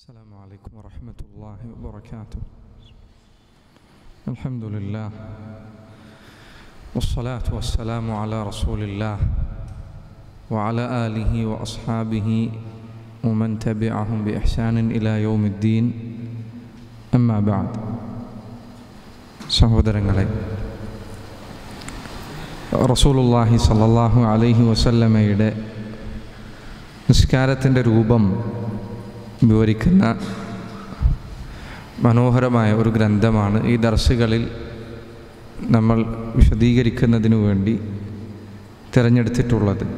السلام عليكم ورحمة الله وبركاته. الحمد لله والصلاة والسلام على رسول الله وعلى آله وأصحابه ومن تبعهم بإحسان إلى يوم الدين. أما بعد. സഹോദരങ്ങളെ, റസൂലുള്ളാഹി സ്വല്ലല്ലാഹു അലൈഹി വസല്ലമയുടെ നിസ്കാരത്തിൻ്റെ രൂപം വിവരിക്കുന്ന മനോഹരമായ ഒരു ഗ്രന്ഥമാണ് ഈ ദർസുകളിൽ നമ്മൾ വിശദീകരിക്കുന്നതിനു വേണ്ടി തിരഞ്ഞെടുത്തിട്ടുള്ളത്.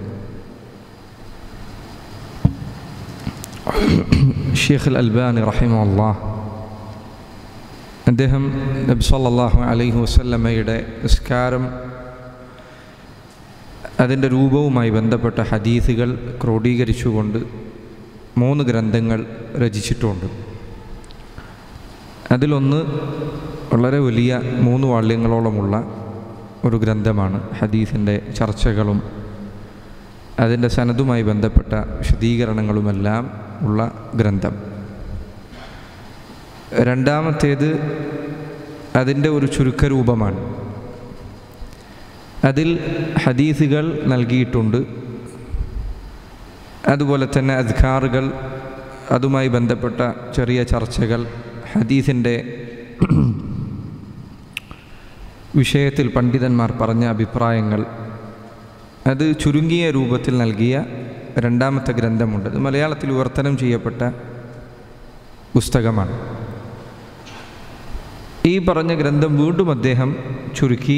ഷെയ്ഖ് അൽബാനി റഹിമഹുല്ലാഹ് അദ്ദേഹം നബി സല്ലല്ലാഹു അലൈഹി വസല്ലമയുടെ നിസ്കാരം അതിൻ്റെ രൂപവുമായി ബന്ധപ്പെട്ട ഹദീസുകൾ ക്രോഡീകരിച്ചുകൊണ്ട് 3 ഗ്രന്ഥങ്ങൾ രചിച്ചിട്ടുണ്ട്. അതിലൊന്ന് വളരെ വലിയ 3 വാള്യങ്ങളോളമുള്ള ഒരു ഗ്രന്ഥമാണ് ഹദീസിൻ്റെ ചർച്ചകളും അതിൻ്റെ സനദുമായി ബന്ധപ്പെട്ട വിശദീകരണങ്ങളുമെല്ലാം ഉള്ള ഗ്രന്ഥം. രണ്ടാമത്തേത് അതിൻ്റെ ഒരു ചുരുക്കരൂപമാണ്. അതിൽ ഹദീസുകൾ നൽകിയിട്ടുണ്ട്, അതുപോലെ തന്നെ അദ്കാറുകൾ, അതുമായി ബന്ധപ്പെട്ട ചെറിയ ചർച്ചകൾ, ഹദീസിൻ്റെ വിഷയത്തിൽ പണ്ഡിതന്മാർ പറഞ്ഞ അഭിപ്രായങ്ങൾ, അത് ചുരുങ്ങിയ രൂപത്തിൽ നൽകിയ രണ്ടാമത്തെ ഗ്രന്ഥമുണ്ട്. അത് മലയാളത്തിൽ വിവർത്തനം ചെയ്യപ്പെട്ട പുസ്തകമാണ്. ഈ പറഞ്ഞ ഗ്രന്ഥം വീണ്ടും അദ്ദേഹം ചുരുക്കി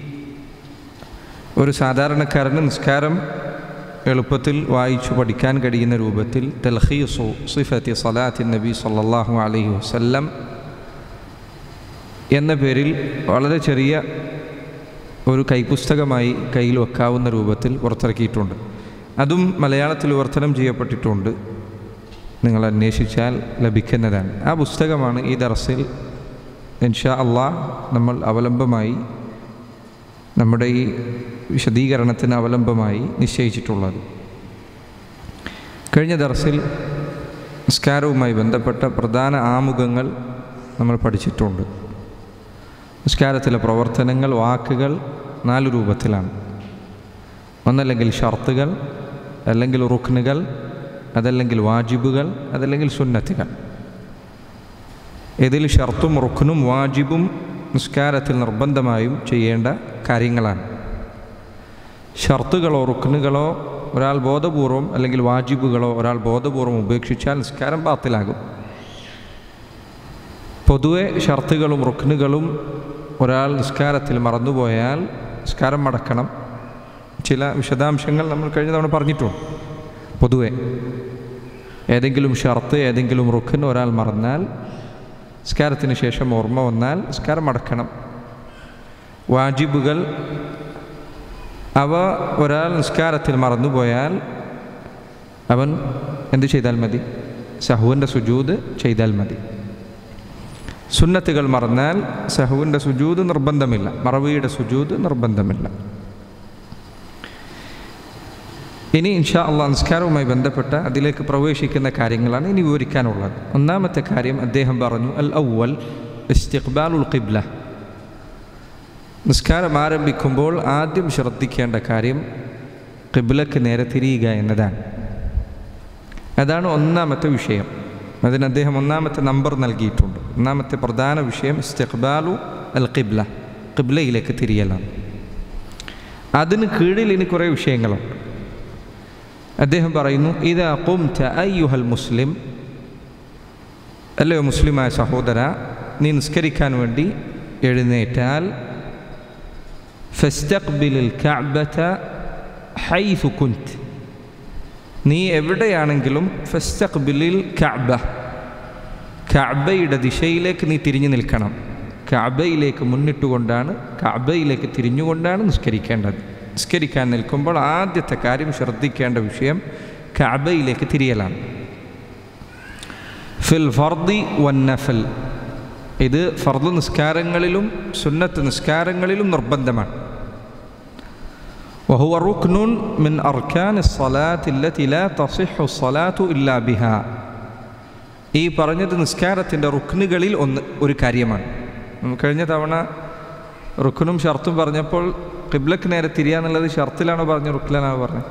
ഒരു സാധാരണക്കാരന് നിസ്കാരം എളുപ്പത്തിൽ വായിച്ചു പഠിക്കാൻ കഴിയുന്ന രൂപത്തിൽ തൽഖീസു സിഫത്തി സലാത്തി നബി സല്ലല്ലാഹു അലൈഹി വസല്ലം എന്ന പേരിൽ വളരെ ചെറിയ ഒരു കൈപ്പുസ്തകമായി കയ്യിൽ വെക്കാവുന്ന രൂപത്തിൽ പുറത്തിറക്കിയിട്ടുണ്ട്. അതും മലയാളത്തിൽ വിവർത്തനം ചെയ്യപ്പെട്ടിട്ടുണ്ട്. നിങ്ങൾ അന്വേഷിച്ചാൽ ലഭിക്കുന്നതാണ്. ആ പുസ്തകമാണ് ഈ ദർസിൽ ഇൻഷാ അല്ലാഹ് നമ്മൾ അവലംബമായി, നമ്മുടെ ഈ വിശദീകരണത്തിന് അവലംബമായി നിശ്ചയിച്ചിട്ടുള്ളത്. കഴിഞ്ഞ ദർസിൽ നിസ്കാരവുമായി ബന്ധപ്പെട്ട പ്രധാന ആമുഖങ്ങൾ നമ്മൾ പഠിച്ചിട്ടുണ്ട്. നിസ്കാരത്തിലെ പ്രവർത്തനങ്ങൾ, വാക്കുകൾ 4 രൂപത്തിലാണ്. ഒന്നല്ലെങ്കിൽ ഷർത്തുകൾ, അല്ലെങ്കിൽ റുക്നുകൾ, അതല്ലെങ്കിൽ വാജിബുകൾ, അതല്ലെങ്കിൽ സുന്നത്തുകൾ. ഇതിൽ ഷർത്തും റുക്നും വാജിബും നിസ്കാരത്തിൽ നിർബന്ധമായും ചെയ്യേണ്ട കാര്യങ്ങളാണ്. ഷർത്തുകളോ റുക്നുകളോ ഒരാൾ ബോധപൂർവം, അല്ലെങ്കിൽ വാജിബുകളോ ഒരാൾ ബോധപൂർവം ഉപേക്ഷിച്ചാൽ നിസ്കാരം ബാത്തിലാകും. പൊതുവെ ഷർത്തുകളും റുക്നുകളും ഒരാൾ നിസ്കാരത്തിൽ മറന്നുപോയാൽ നിസ്കാരം മടക്കണം. ചില വിശദാംശങ്ങൾ നമ്മൾ കഴിഞ്ഞ തവണ പറഞ്ഞിട്ടുണ്ട്. പൊതുവെ ഏതെങ്കിലും ഷർത്ത്, ഏതെങ്കിലും റുക്ൻ ഒരാൾ മറന്നാൽ, നിസ്കാരത്തിന് ശേഷം ഓർമ്മ വന്നാൽ നിസ്കാരം മടക്കണം. വാജിബുകൾ, അവ ഒരാൾ നിസ്കാരത്തിൽ മറന്നുപോയാൽ അവൻ എന്ത് ചെയ്താൽ മതി? സഹുവിൻ്റെ സുജൂദ് ചെയ്താൽ മതി. സുന്നത്തുകൾ മറന്നാൽ സഹുവിൻ്റെ സുജൂദ് നിർബന്ധമില്ല, മറവിയുടെ സുജൂദ് നിർബന്ധമില്ല. ഇനി ഇൻഷാ അല്ലാഹ് നിസ്കാരവുമായി ബന്ധപ്പെട്ട അതിലേക്ക് പ്രവേശിക്കുന്ന കാര്യങ്ങളാണ് ഇനി വിവരിക്കാനുള്ളത്. ഒന്നാമത്തെ കാര്യം അദ്ദേഹം പറഞ്ഞു, അൽ അവ്വൽ ഇസ്തിഖ്ബാലുൽ ഖിബ്ല. നിസ്കാരം ആരംഭിക്കുമ്പോൾ ആദ്യം ശ്രദ്ധിക്കേണ്ട കാര്യം ഖിബ്ലക്ക് നേരെ തിരിയുക എന്നതാണ്. അതാണ് ഒന്നാമത്തെ വിഷയം. അതിന് അദ്ദേഹം ഒന്നാമത്തെ നമ്പർ നൽകിയിട്ടുണ്ട്. ഒന്നാമത്തെ പ്രധാന വിഷയം ഇസ്തിഖ്ബാലു അൽ ഖിബ്ല, ഖിബ്ലയിലേക്ക് തിരിയലാണ്. അതിന് കീഴിൽ ഇനി കുറേ വിഷയങ്ങളുണ്ട്. അദ്ദേഹം പറയുന്നു, ഇദാ ഖുംത അയ്യുഹൽ മുസ്ലിം, അല്ലയോ മുസ്ലിമായ സഹോദര, നീ നിസ്കരിക്കാൻ വേണ്ടി എഴുന്നേറ്റാൽ, ഫസ്തഖ്ബിലിൽ കഅബത ഹൈസു കുൻത്, നീ എവിടെയാണെങ്കിലും ഫസ്തഖ്ബിലിൽ കഅബ, കഅബയുടെ ദിശയിലേക്ക് നീ തിരിഞ്ഞു നിൽക്കണം. കഅബയിലേക്ക് മുന്നിട്ടുകൊണ്ടാണ്, കഅബയിലേക്ക് തിരിഞ്ഞുകൊണ്ടാണ് നിസ്കരിക്കേണ്ടത്. നിസ്കരിക്കാൻ നിൽക്കുമ്പോൾ ആദ്യത്തെ കാര്യം ശ്രദ്ധിക്കേണ്ട വിഷയം കഅബയിലേക്ക് തിരിയലാണ്. ഫിൽ ഫർദി വൻ നഫൽ, ഇത് ഫർദ് നിസ്കാരങ്ങളിലും സുന്നത്ത് നിസ്കാരങ്ങളിലും നിർബന്ധമാണ്. വഹുവ റുക്നുൻ മിൻ അർക്കാനി സ്സലാത്തി അല്ലതി ലാ തസിഹു സ്സലാത്തു ഇല്ലാ ബിഹാ, ഈ പറഞ്ഞത് നിസ്കാരത്തിൻ്റെ റുക്നുകളിൽ ഒരു കാര്യമാണ്. കഴിഞ്ഞ തവണ റുക്നും ഷർത്തും പറഞ്ഞപ്പോൾ ഖിബ്ലക്ക് നേരെ തിരിയാന്നുള്ളത് ഷർത്തിലാണോ പറഞ്ഞത്, റുക്നിലാണോ പറഞ്ഞത്?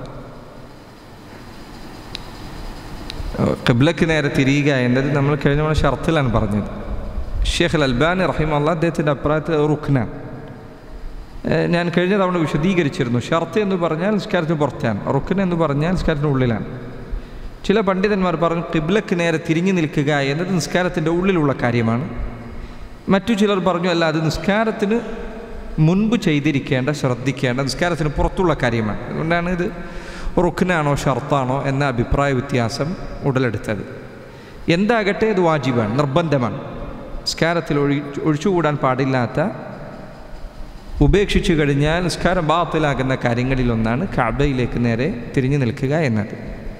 ഖിബ്ലക്ക് നേരെ തിരിയുക എന്നത് നമ്മൾ കഴിഞ്ഞ തവണ ഷർത്തിലാണ് പറഞ്ഞത്. ഷെയ്ഖ് അൽബാനി റഹിമഹുല്ലാഹ് അദ്ദേഹത്തിൻ്റെ അഭിപ്രായത്തിൽ റുക്നാണ്. ഞാൻ കഴിഞ്ഞ തവണ വിശദീകരിച്ചിരുന്നു. ഷർത്ത് എന്ന് പറഞ്ഞാൽ നിസ്കാരത്തിന് പുറത്താണ്, റുക്ൻ എന്ന് പറഞ്ഞാൽ നിസ്കാരത്തിൻ്റെ ഉള്ളിലാണ്. ചില പണ്ഡിതന്മാർ പറഞ്ഞു ഖിബ്ലക്ക് നേരെ തിരിഞ്ഞു നിൽക്കുക എന്നത് നിസ്കാരത്തിൻ്റെ ഉള്ളിലുള്ള കാര്യമാണ്. മറ്റു ചിലർ പറഞ്ഞു അല്ല, അത് നിസ്കാരത്തിന് മുൻപ് ചെയ്തിരിക്കേണ്ട, ശ്രദ്ധിക്കേണ്ട, നിസ്കാരത്തിന് പുറത്തുള്ള കാര്യമാണ്. അതുകൊണ്ടാണ് ഇത് റുക്നാണോ ഷർത്താണോ എന്ന അഭിപ്രായ വ്യത്യാസം ഉടലെടുത്തത്. എന്താകട്ടെ ഇത് വാജിബാണ്, നിർബന്ധമാണ്. നിസ്കാരത്തിൽ ഒഴിച്ചുകൂടാൻ പാടില്ലാത്ത, ഉപേക്ഷിച്ചു കഴിഞ്ഞാൽ നിസ്കാരം ബാത്തിലാകുന്ന കാര്യങ്ങളിലൊന്നാണ് കഅബയിലേക്ക് നേരെ തിരിഞ്ഞു നിൽക്കുക എന്നത്.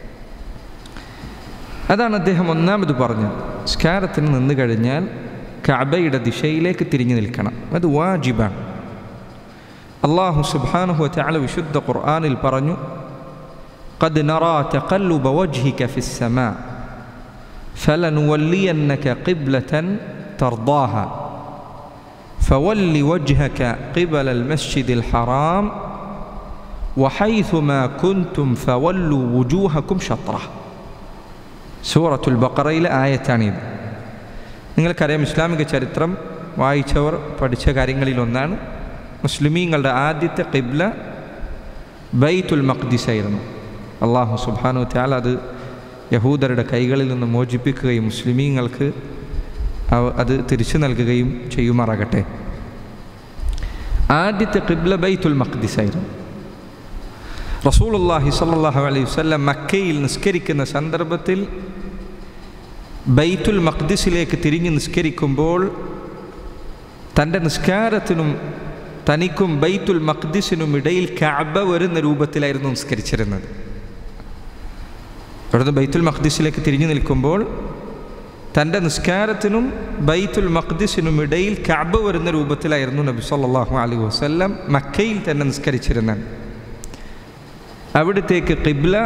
അതാണ് അദ്ദേഹം ഒന്നാമത് പറഞ്ഞത്. നിസ്കാരത്തിന് നിന്ന് കഴിഞ്ഞാൽ കഅബയുടെ ദിശയിലേക്ക് തിരിഞ്ഞു നിൽക്കണം, അത് വാജിബാണ്. അല്ലാഹു സുബ്ഹാനഹു വ തആല വിശുദ്ധ ഖുർആനിൽ പറഞ്ഞു, ഖദ് നറാ തഖല്ലുബ വജ്ഹിക ഫിസ്സമാ ഫലനുവല്ലിയന്നക ഖിബ്ലതൻ തർദാഹ ഫവല്ലി വജ്ഹക ഖിബലൽ മസ്ജിദിൽ ഹറാം വഹൈസുമാ കുൻതും ഫവല്ലു വുജൂഹകും ഷത്റഹ്. സൂറത്തുൽ ബഖറയിലെ ആയത്താണിത്. നിങ്ങൾക്കറിയാം, ഇസ്ലാമിക ചരിത്രം വായിച്ചവർ പഠിച്ച കാര്യങ്ങളിലൊന്നാണ്, മുസ്ലിമീങ്ങളുടെ ആദ്യത്തെ ഖിബ്ല ബൈത്തുൽ മഖ്ദിസ് ആയിരുന്നു. അല്ലാഹു സുബ്ഹാനഹു വ തആല അത് യഹൂദരുടെ കൈകളിൽ നിന്ന് മോചിപ്പിക്കുകയും മുസ്ലിമീങ്ങൾക്ക് അത് തിരിച്ചു നൽകുകയും ചെയ്യുമാറാകട്ടെ. ആദ്യത്തെ ഖിബ്ല ബൈത്തുൽ മഖ്ദിസ് ആയിരുന്നു. റസൂലുള്ളാഹി സ്വല്ലല്ലാഹു അലൈഹി വസല്ലം മക്കയിൽ നിസ്കരിക്കുന്ന സന്ദർഭത്തിൽ ബൈത്തുൽ മഖ്ദിസിലേക്ക് തിരിഞ്ഞ് നിസ്കരിക്കുമ്പോൾ തൻ്റെ നിസ്കാരത്തിനും തനിക്കും ബൈത്തുൽ മഖ്ദിസിനും ഇടയിൽ കഅബ വരുന്ന രൂപത്തിലായിരുന്നു നിസ്കരിച്ചിരുന്നത്. അവിടുന്ന് ബൈത്തുൽ മഖ്ദിസിലേക്ക് തിരിഞ്ഞു നിൽക്കുമ്പോൾ തൻ്റെ നിസ്കാരത്തിനും ബൈത്തുൽ മഖ്ദിസിനും ഇടയിൽ കഅബ വരുന്ന രൂപത്തിലായിരുന്നു നബി സല്ലല്ലാഹു അലൈഹി വസല്ലം മക്കയിൽ തന്നെ നിസ്കരിച്ചിരുന്നത്. അവിടത്തേക്ക് ഖിബ്ല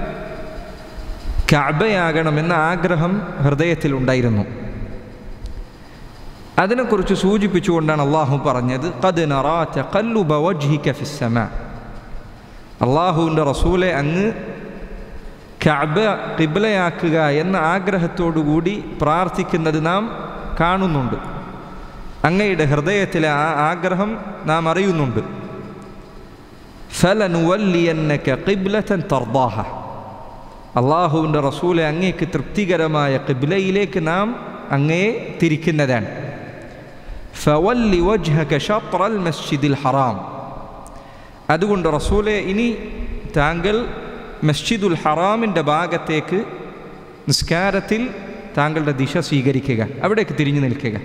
കഅബയാകണമെന്ന ആഗ്രഹം ഹൃദയത്തിലുണ്ടായിരുന്നു. അതിനെക്കുറിച്ച് സൂചിപ്പിച്ചുകൊണ്ടാണ് അള്ളാഹു പറഞ്ഞത്, ഖദ് നറാ തഖല്ലുബ വജ്ഹിക ഫിസ്സമാ. അള്ളാഹുവിൻ്റെ റസൂലെ, അങ്ങ് കഅബ ഖിബ്ലയാക്കുക എന്ന ആഗ്രഹത്തോടുകൂടി പ്രാർത്ഥിക്കുന്നത് നാം കാണുന്നുണ്ട്. അങ്ങയുടെ ഹൃദയത്തിലെ ആ ആഗ്രഹം നാം അറിയുന്നുണ്ട്. ഫലനുവല്ലിയന്നക ഖിബ്ലതൻ തർദാഹ. അള്ളാഹുവിൻ്റെ റസൂലെ, അങ്ങേക്ക് തൃപ്തികരമായ ഖിബ്ലയിലേക്ക് നാം അങ്ങയെ തിരിക്കുന്നതാണ്. ഫവല്ലി വജ്ഹക ഷത്റൽ മസ്ജിദിൽ ഹറാം. അതുകൊണ്ട് റസൂലെ, ഇനി താങ്കൾ മസ്ജിദുൽ ഹറാമിൻ്റെ ഭാഗത്തേക്ക് നിസ്കാരത്തിൽ താങ്കളുടെ ദിശ സ്വീകരിക്കുക, അവിടേക്ക് തിരിഞ്ഞു നിൽക്കുക.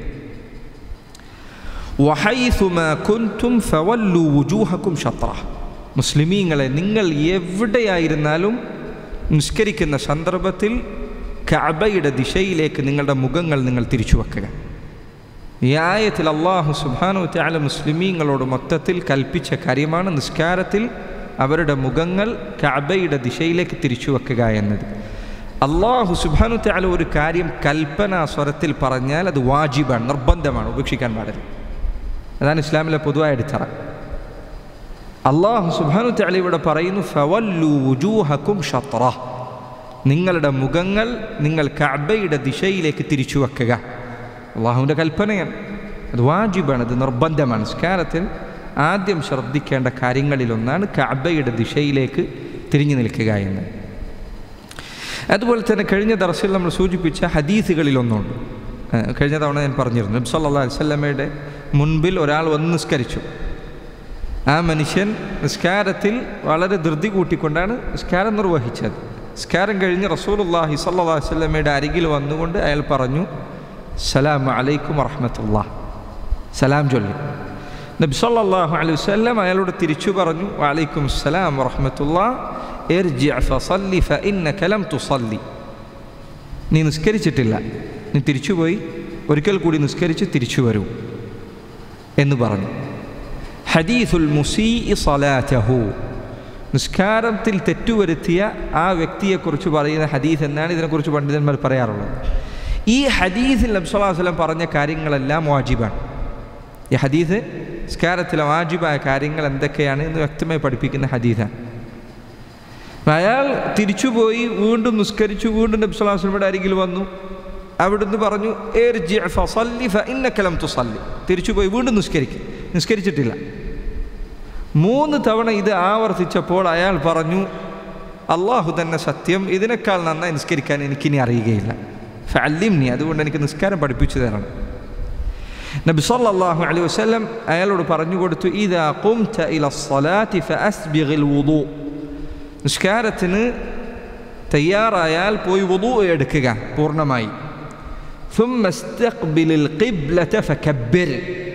വഹൈസുമാ കുൻതും ഫവല്ലു വുജൂഹകും ഷത്റഹ്. മുസ്ലിമീങ്ങളെ, നിങ്ങൾ എവിടെയായിരുന്നാലും നിസ്കരിക്കുന്ന സന്ദർഭത്തിൽ കഅബയുടെ ദിശയിലേക്ക് നിങ്ങളുടെ മുഖങ്ങൾ നിങ്ങൾ തിരിച്ചു വെക്കുക. ഈ ആയത്തിൽ അല്ലാഹു സുബ്ഹാനഹു വ തആല മുസ്ലിമീങ്ങളോട് മൊത്തത്തിൽ കൽപ്പിച്ച കാര്യമാണ് നിസ്കാരത്തിൽ അവരുടെ മുഖങ്ങൾ കഅബയുടെ ദിശയിലേക്ക് തിരിച്ചു വെക്കുക എന്നത്. അല്ലാഹു സുബ്ഹാനഹു വ തആല ഒരു കാര്യം കൽപ്പനാ സ്വരത്തിൽ പറഞ്ഞാൽ അത് വാജിബാണ്, നിർബന്ധമാണ്, ഉപേക്ഷിക്കാൻ പാടില്ല. അതാണ് ഇസ്ലാമിലെ പൊതുവായ അടിത്തറ. അല്ലാഹു സുബ്ഹാനഹു വ തആല ഇവിടെ പറയുന്നു, ഫവല്ലു വുജൂഹകും ഷത്റഹ്. നിങ്ങളുടെ മുഖങ്ങൾ നിങ്ങൾ കഅബയുടെ ദിശയിലേക്ക് തിരിച്ചു വെക്കുക. അള്ളാഹുവിൻ്റെ കൽപ്പനയാണ്, അത് വാജിബാണ്, അത് നിർബന്ധമാണ്. നിസ്കാരത്തിൽ ആദ്യം ശ്രദ്ധിക്കേണ്ട കാര്യങ്ങളിലൊന്നാണ് കഅബയുടെ ദിശയിലേക്ക് തിരിഞ്ഞു നിൽക്കുക എന്ന്. അതുപോലെ തന്നെ കഴിഞ്ഞ ദർസിൽ നമ്മൾ സൂചിപ്പിച്ച ഹദീസുകളിലൊന്നുണ്ട്. കഴിഞ്ഞ തവണ ഞാൻ പറഞ്ഞിരുന്നു, നബി സല്ലല്ലാഹു അലൈഹി വസല്ലമയുടെ മുൻപിൽ ഒരാൾ വന്ന് നിസ്കരിച്ചു. ആ മനുഷ്യൻ നിസ്കാരത്തിൽ വളരെ ധൃതി കൂട്ടിക്കൊണ്ടാണ് നിസ്കാരം നിർവഹിച്ചത്. നിസ്കാരം കഴിഞ്ഞ് റസൂലുള്ളാഹി സ്വല്ലല്ലാഹു അലൈഹി വസല്ലമയുടെ അരികിൽ വന്നുകൊണ്ട് അയാൾ പറഞ്ഞു, സലാമു അലൈക്കും വറഹ്മത്തുള്ളാഹ്, സലാം ചൊല്ലി. നബി സല്ലല്ലാഹു അലൈഹി വസല്ലം അയാളോട് തിരിച്ചു പറഞ്ഞു, വഅലൈക്കും അസ്സലാം വറഹ്മത്തുള്ളാഹ്, ഇർജിഅ ഫസല്ലി ഫഇന്നക ലം തുസല്ലി. നീ നിസ്കരിച്ചിട്ടില്ല, നീ തിരിച്ചുപോയി ഒരിക്കൽ കൂടി നിസ്കരിച്ച് തിരിച്ചു വരൂ എന്ന് പറഞ്ഞു. ഹദീസുൽ മുസീഇ സ്വലാതഹു, നിസ്കാരത്തിൽ തെറ്റുവരുത്തിയ ആ വ്യക്തിയെക്കുറിച്ച് പറയുന്ന ഹദീസ് എന്നാണ് ഇതിനെക്കുറിച്ച് പണ്ഡിതന്മാർ പറയാറുള്ളത്. ഈ ഹദീസിൽ നബി സല്ലല്ലാഹു അലൈഹി വസല്ലം പറഞ്ഞ കാര്യങ്ങളെല്ലാം വാജിബാണ്. ഈ ഹദീസ് നിസ്കാരത്തിലെ വാജിബായ കാര്യങ്ങൾ എന്തൊക്കെയാണ് എന്ന് വ്യക്തമായി പഠിപ്പിക്കുന്ന ഹദീസാണ്. അയാൾ തിരിച്ചുപോയി വീണ്ടും നിസ്കരിച്ചു. വീണ്ടും നബി സല്ലല്ലാഹു അലൈഹി വസല്ലമയുടെ അരികിൽ വന്നു. അവിടുന്ന് പറഞ്ഞു ഇർജി' ഫസല്ലി ഫഇന്നക ലം തുസല്ലി. തിരിച്ചുപോയി വീണ്ടും നിസ്കരിച്ചിട്ടില്ല. 3 തവണ ഇത് ആവർത്തിച്ചപ്പോൾ അയാൾ പറഞ്ഞു, അള്ളാഹു തന്നെ സത്യം, ഇതിനേക്കാൾ നന്നായി നിസ്കരിക്കാൻ എനിക്കിനി അറിയുകയില്ല. ഫഅല്ലിംനി, അതുകൊണ്ട് എനിക്ക് നിസ്കാരം പഠിപ്പിച്ചു തരണം. നബി സല്ലല്ലാഹു അലൈഹി വസല്ലം അയാളോട് പറഞ്ഞു കൊടുത്തു, ഇദാ ഖുംത ഇലസ്സലാത്തി ഫഅസ്ബിഗിൽ വുദൂ. നിസ്കാരത്തിന് തയ്യാറായാൽ പോയി വുദൂ എടുക്കുക പൂർണ്ണമായി. ثم استقبل القبلة فكبر.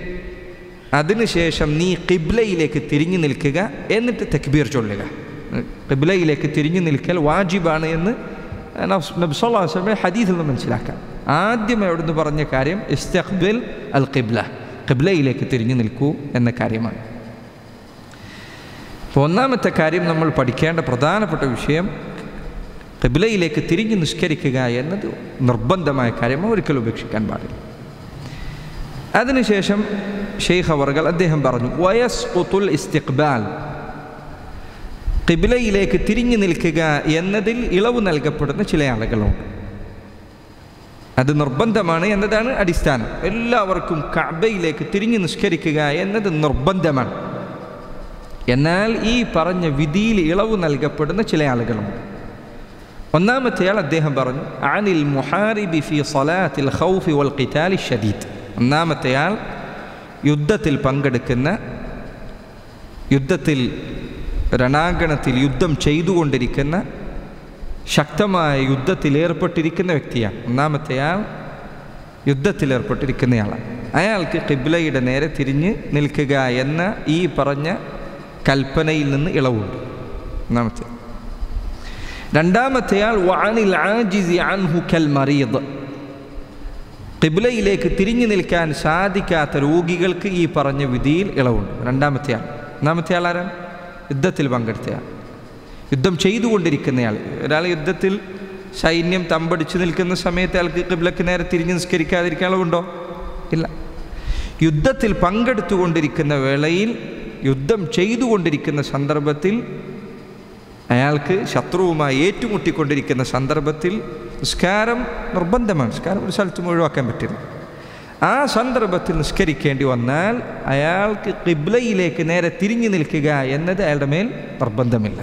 അതിനുശേഷം നീ ഖിബ്ലയിലേക്ക് തിരിഞ്ഞു നിൽക്കുക, എന്നിട്ട് തക്ബീർ ചൊല്ലുക. ഖിബ്ലയിലേക്ക് തിരിഞ്ഞു നിൽക്കൽ വാജിബാണ് എന്ന് നബി സല്ലല്ലാഹു അലൈഹി വസല്ലം ഹദീസിൽ നിന്ന് മനസ്സിലാക്കാം. ആദ്യം അവിടുന്ന് പറഞ്ഞ കാര്യം ഇസ്തഖ്ബിൽ അൽ ഖിബ്ല, ഖിബ്ലയിലേക്ക് തിരിഞ്ഞു നിൽക്കൂ എന്ന കാര്യമാണ്. അപ്പോൾ ഒന്നാമത്തെ കാര്യം നമ്മൾ പഠിക്കേണ്ട പ്രധാനപ്പെട്ട വിഷയം ഖിബ്ലയിലേക്ക് തിരിഞ്ഞു നിസ്കരിക്കുക എന്നത് നിർബന്ധമായ കാര്യമാണ്, ഒരിക്കലും ഉപേക്ഷിക്കാൻ പാടില്ല. അതിനുശേഷം ഷെയ്ഖ് അവർകൾ അദ്ദേഹം പറഞ്ഞു, വയസ്ഖുതുൽ ഇസ്തിഖ്ബാൽ, ഖിബ്ലയിലേക്ക് തിരിഞ്ഞു നിൽക്കുക എന്നതിൽ ഇളവ് നൽകപ്പെടുന്ന ചില ആളുകളുണ്ട്. അത് നിർബന്ധമാണ് എന്നതാണ് അടിസ്ഥാനം. എല്ലാവർക്കും കഅബയിലേക്ക് തിരിഞ്ഞു നിസ്കരിക്കുക എന്നത് നിർബന്ധമാണ്. എന്നാൽ ഈ പറഞ്ഞ വിധിയിൽ ഇളവ് നൽകപ്പെടുന്ന ചില ആളുകളുണ്ട്. ഒന്നാമത്തെയാൾ അദ്ദേഹം പറഞ്ഞു, അനിൽ മുഹാരിബി ഫി സ്വലാത്തിൽ ഖൗഫി വൽ ഖിതാലി ഷദീദ്. ഒന്നാമത്തെയാൾ യുദ്ധത്തിൽ പങ്കെടുക്കുന്ന, യുദ്ധത്തിൽ രണാങ്കണത്തിൽ യുദ്ധം ചെയ്തുകൊണ്ടിരിക്കുന്ന, ശക്തമായ യുദ്ധത്തിൽ ഏർപ്പെട്ടിരിക്കുന്ന വ്യക്തിയാണ്. ഒന്നാമത്തെയാൾ യുദ്ധത്തിലേർപ്പെട്ടിരിക്കുന്നയാളാണ്. അയാൾക്ക് ഖിബ്ലയുടെ നേരെ തിരിഞ്ഞ് നിൽക്കുക എന്ന ഈ പറഞ്ഞ കൽപ്പനയിൽ നിന്ന് ഇളവുണ്ട്. ഒന്നാമത്തെ. രണ്ടാമത്തെയാൾ വഅനിൽ ആജിസി അൻഹു കൽ മരീദ്, ഖിബ്ലയിലേക്ക് തിരിഞ്ഞു നിൽക്കാൻ സാധിക്കാത്ത രോഗികൾക്ക് ഈ പറഞ്ഞ വിധിയിൽ ഇളവുണ്ട്. രണ്ടാമത്തെയാൾ. ഒന്നാമത്തെയാൾ ആരാണ്? യുദ്ധത്തിൽ പങ്കെടുത്തയാൾ, യുദ്ധം ചെയ്തുകൊണ്ടിരിക്കുന്നയാൾ. ഒരാൾ യുദ്ധത്തിൽ സൈന്യം തമ്പടിച്ച് നിൽക്കുന്ന സമയത്ത് അയാൾക്ക് ഖിബ്ലക്ക് നേരെ തിരിഞ്ഞ് നിസ്കരിക്കാതിരിക്കാൻ ഇളവുണ്ടോ? ഇല്ല. യുദ്ധത്തിൽ പങ്കെടുത്തുകൊണ്ടിരിക്കുന്ന വേളയിൽ, യുദ്ധം ചെയ്തുകൊണ്ടിരിക്കുന്ന സന്ദർഭത്തിൽ, അയാൾക്ക് ശത്രുവുമായി ഏറ്റുമുട്ടിക്കൊണ്ടിരിക്കുന്ന സന്ദർഭത്തിൽ നിസ്കാരം നിർബന്ധമാണ്. നിസ്കാരം ഒരു സ്ഥലത്തും ഒഴിവാക്കാൻ പറ്റില്ല. ആ സന്ദർഭത്തിൽ നിസ്കരിക്കേണ്ടി വന്നാൽ അയാൾക്ക് ഖിബ്ലയിലേക്ക് നേരെ തിരിഞ്ഞു നിൽക്കുക എന്നത് അയാളുടെ മേൽ നിർബന്ധമില്ല.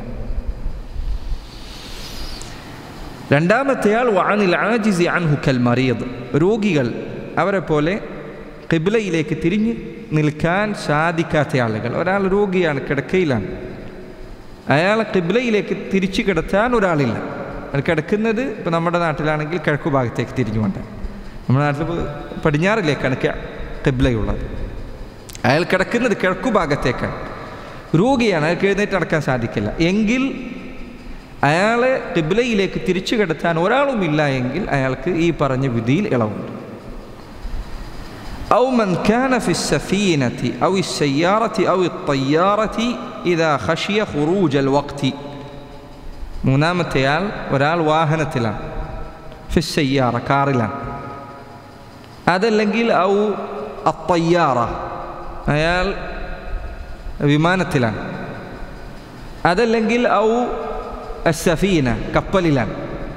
രണ്ടാമത്തെയാൾ വഅനിൽ ആജിസി അൻഹു കൽ മരീദ്, രോഗികൾ, അവരെ പോലെ ഖിബ്ലയിലേക്ക് തിരിഞ്ഞ് നിൽക്കാൻ സാധിക്കാത്ത ആളുകൾ. ഒരാൾ രോഗിയാണ്, കിടക്കയിലാണ്, അയാളെ ഖിബ്ലയിലേക്ക് തിരിച്ചു കിടത്താൻ ഒരാളില്ല. അയാൾ കിടക്കുന്നത് ഇപ്പോൾ നമ്മുടെ നാട്ടിലാണെങ്കിൽ കിഴക്കു ഭാഗത്തേക്ക് തിരിഞ്ഞുകൊണ്ട്, നമ്മുടെ നാട്ടിൽ പടിഞ്ഞാറിലേക്കാണ് ഖിബ്ലയുള്ളത്. അയാൾ കിടക്കുന്നത് കിഴക്കു ഭാഗത്തേക്കാണ്, രോഗിയാണ്, അയാൾക്ക് എഴുന്നേറ്റ് നടക്കാൻ സാധിക്കില്ല. എങ്കിൽ അയാളെ ഖിബ്ലയിലേക്ക് തിരിച്ചു കിടത്താൻ ഒരാളുമില്ല എങ്കിൽ അയാൾക്ക് ഈ പറഞ്ഞ വിധിയിൽ ഇളവുണ്ട്. ഔ മൻ കാന ഫി സഫീനതി ഔ السيارة ഔ الطيارة ഇദാ ഖശിയ ഖുറൂജൽ വഖ്തി. മൂന്നാമത്തെയാൾ ഒരാൾ വാഹനത്തിലാണ്, ഫിസ്സയ്യാറ, കാറിലാണ്. അതല്ലെങ്കിൽ ഔ അത്തയ്യാറ, അയാൾ വിമാനത്തിലാണ്. അതല്ലെങ്കിൽ ഔ അസ്സഫീന, കപ്പലിലാണ്.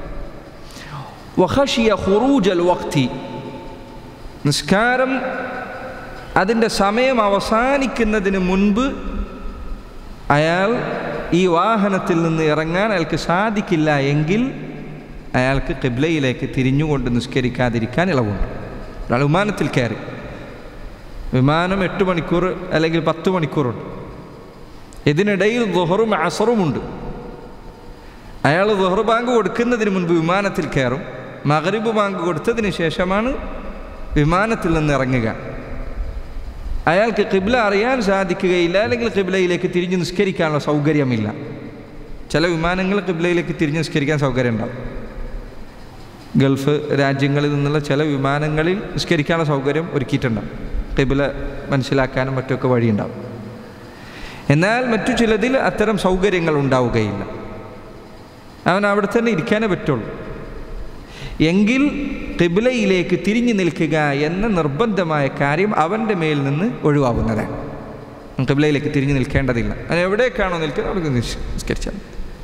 വഖശിയ ഖുറൂജൽ വഖ്തി, നിസ്കാരം അതിൻ്റെ സമയം അവസാനിക്കുന്നതിന് മുൻപ് അയാൾ ഈ വാഹനത്തിൽ നിന്ന് ഇറങ്ങാൻ അയാൾക്ക് സാധിക്കില്ല എങ്കിൽ അയാൾക്ക് ഖിബ്ലയിലേക്ക് തിരിഞ്ഞുകൊണ്ട് നിസ്കരിക്കാതിരിക്കാൻ ഇളവുണ്ട്. ഒരാൾ വിമാനത്തിൽ കയറി, വിമാനം 8 മണിക്കൂർ അല്ലെങ്കിൽ 10 മണിക്കൂറുണ്ട്, ഇതിനിടയിൽ ദുഹറും അസറുമുണ്ട്. അയാൾ ദുഹർ ബാങ്ക് കൊടുക്കുന്നതിന് മുൻപ് വിമാനത്തിൽ കയറും, മഗ്രിബ് ബാങ്ക് കൊടുത്തതിന് ശേഷമാണ് വിമാനത്തിൽ നിന്ന് ഇറങ്ങുക. അയാൾക്ക് ഖിബ്ല അറിയാൻ സാധിക്കുകയില്ല, അല്ലെങ്കിൽ ഖിബ്ലയിലേക്ക് തിരിഞ്ഞ് നിസ്കരിക്കാനുള്ള സൗകര്യമില്ല. ചില വിമാനങ്ങൾ ഖിബ്ലയിലേക്ക് തിരിഞ്ഞ് നിസ്കരിക്കാൻ സൗകര്യം ഉണ്ടാവും. ഗൾഫ് രാജ്യങ്ങളിൽ നിന്നുള്ള ചില വിമാനങ്ങളിൽ നിസ്കരിക്കാനുള്ള സൗകര്യം ഒരുക്കിയിട്ടുണ്ടാവും, ഖിബ്ല മനസ്സിലാക്കാനും മറ്റൊക്കെ വഴിയുണ്ടാവും. എന്നാൽ മറ്റു ചിലതിൽ അത്തരം സൗകര്യങ്ങൾ ഉണ്ടാവുകയില്ല. അവൻ അവിടെ തന്നെ ഇരിക്കാനേ പറ്റുള്ളൂ. എങ്കിൽ ഖിബ്ലയിലേക്ക് തിരിഞ്ഞു നിൽക്കുക എന്ന നിർബന്ധമായ കാര്യം അവൻ്റെ മേൽ നിന്ന് ഒഴിവാകുന്നതാണ്. ഖിബ്ലയിലേക്ക് തിരിഞ്ഞു നിൽക്കേണ്ടതില്ല. അത് എവിടേക്കാണോ നിൽക്കുന്നത് അവിടെ നിസ്കരിച്ചാൽ.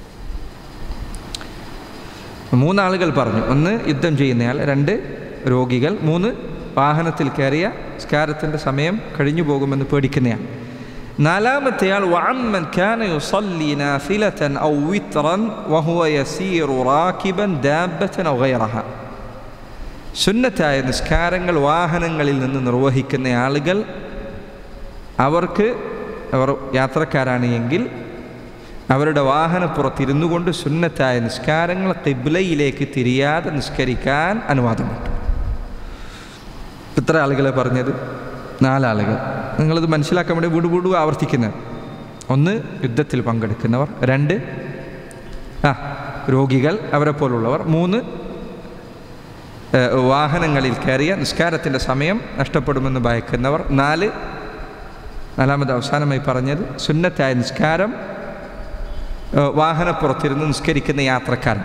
3 ആളുകൾ പറഞ്ഞു. 1 യുദ്ധം ചെയ്യുന്നയാൾ, 2 രോഗികൾ, 3 വാഹനത്തിൽ കയറിയ നിസ്കാരത്തിൻ്റെ സമയം കഴിഞ്ഞു പോകുമെന്ന് പേടിക്കുന്നയാൾ. 4-മത്തെയാൾ വഅമ്മൻ കാന യുസല്ലി നാഫിലതൻ ഔ വിത്രൻ വഹുവ യസീറു റാകിബൻ ദാബതൻ ഔ ഗൈറഹ. സുന്നത്തായ നിസ്കാരങ്ങൾ വാഹനങ്ങളിൽ നിന്ന് നിർവഹിക്കുന്ന ആളുകൾ, അവർ യാത്രക്കാരാണ് എങ്കിൽ അവരുടെ വാഹനപ്പുറത്തിരുന്നു കൊണ്ട് സുന്നത്തായ നിസ്കാരങ്ങൾ ഖിബ്ലയിലേക്ക് തിരിയാതെ നിസ്കരിക്കാൻ അനുവാദമുണ്ട്. ഇത്ര ആളുകളെ പറഞ്ഞത്? 4 ആളുകൾ. നിങ്ങളിത് മനസ്സിലാക്കാൻ വേണ്ടി വീണ്ടും ആവർത്തിക്കുന്നത്: 1 യുദ്ധത്തിൽ പങ്കെടുക്കുന്നവർ, 2 രോഗികൾ അവരെ പോലുള്ളവർ, 3 വാഹനങ്ങളിൽ കയറിയ നിസ്കാരത്തിൻ്റെ സമയം നഷ്ടപ്പെടുമെന്ന് ഭയക്കുന്നവർ, 4 അവസാനമായി പറഞ്ഞത് സുന്നത്തായ നിസ്കാരം വാഹനപ്പുറത്തിരുന്ന് നിസ്കരിക്കുന്ന യാത്രക്കാരൻ.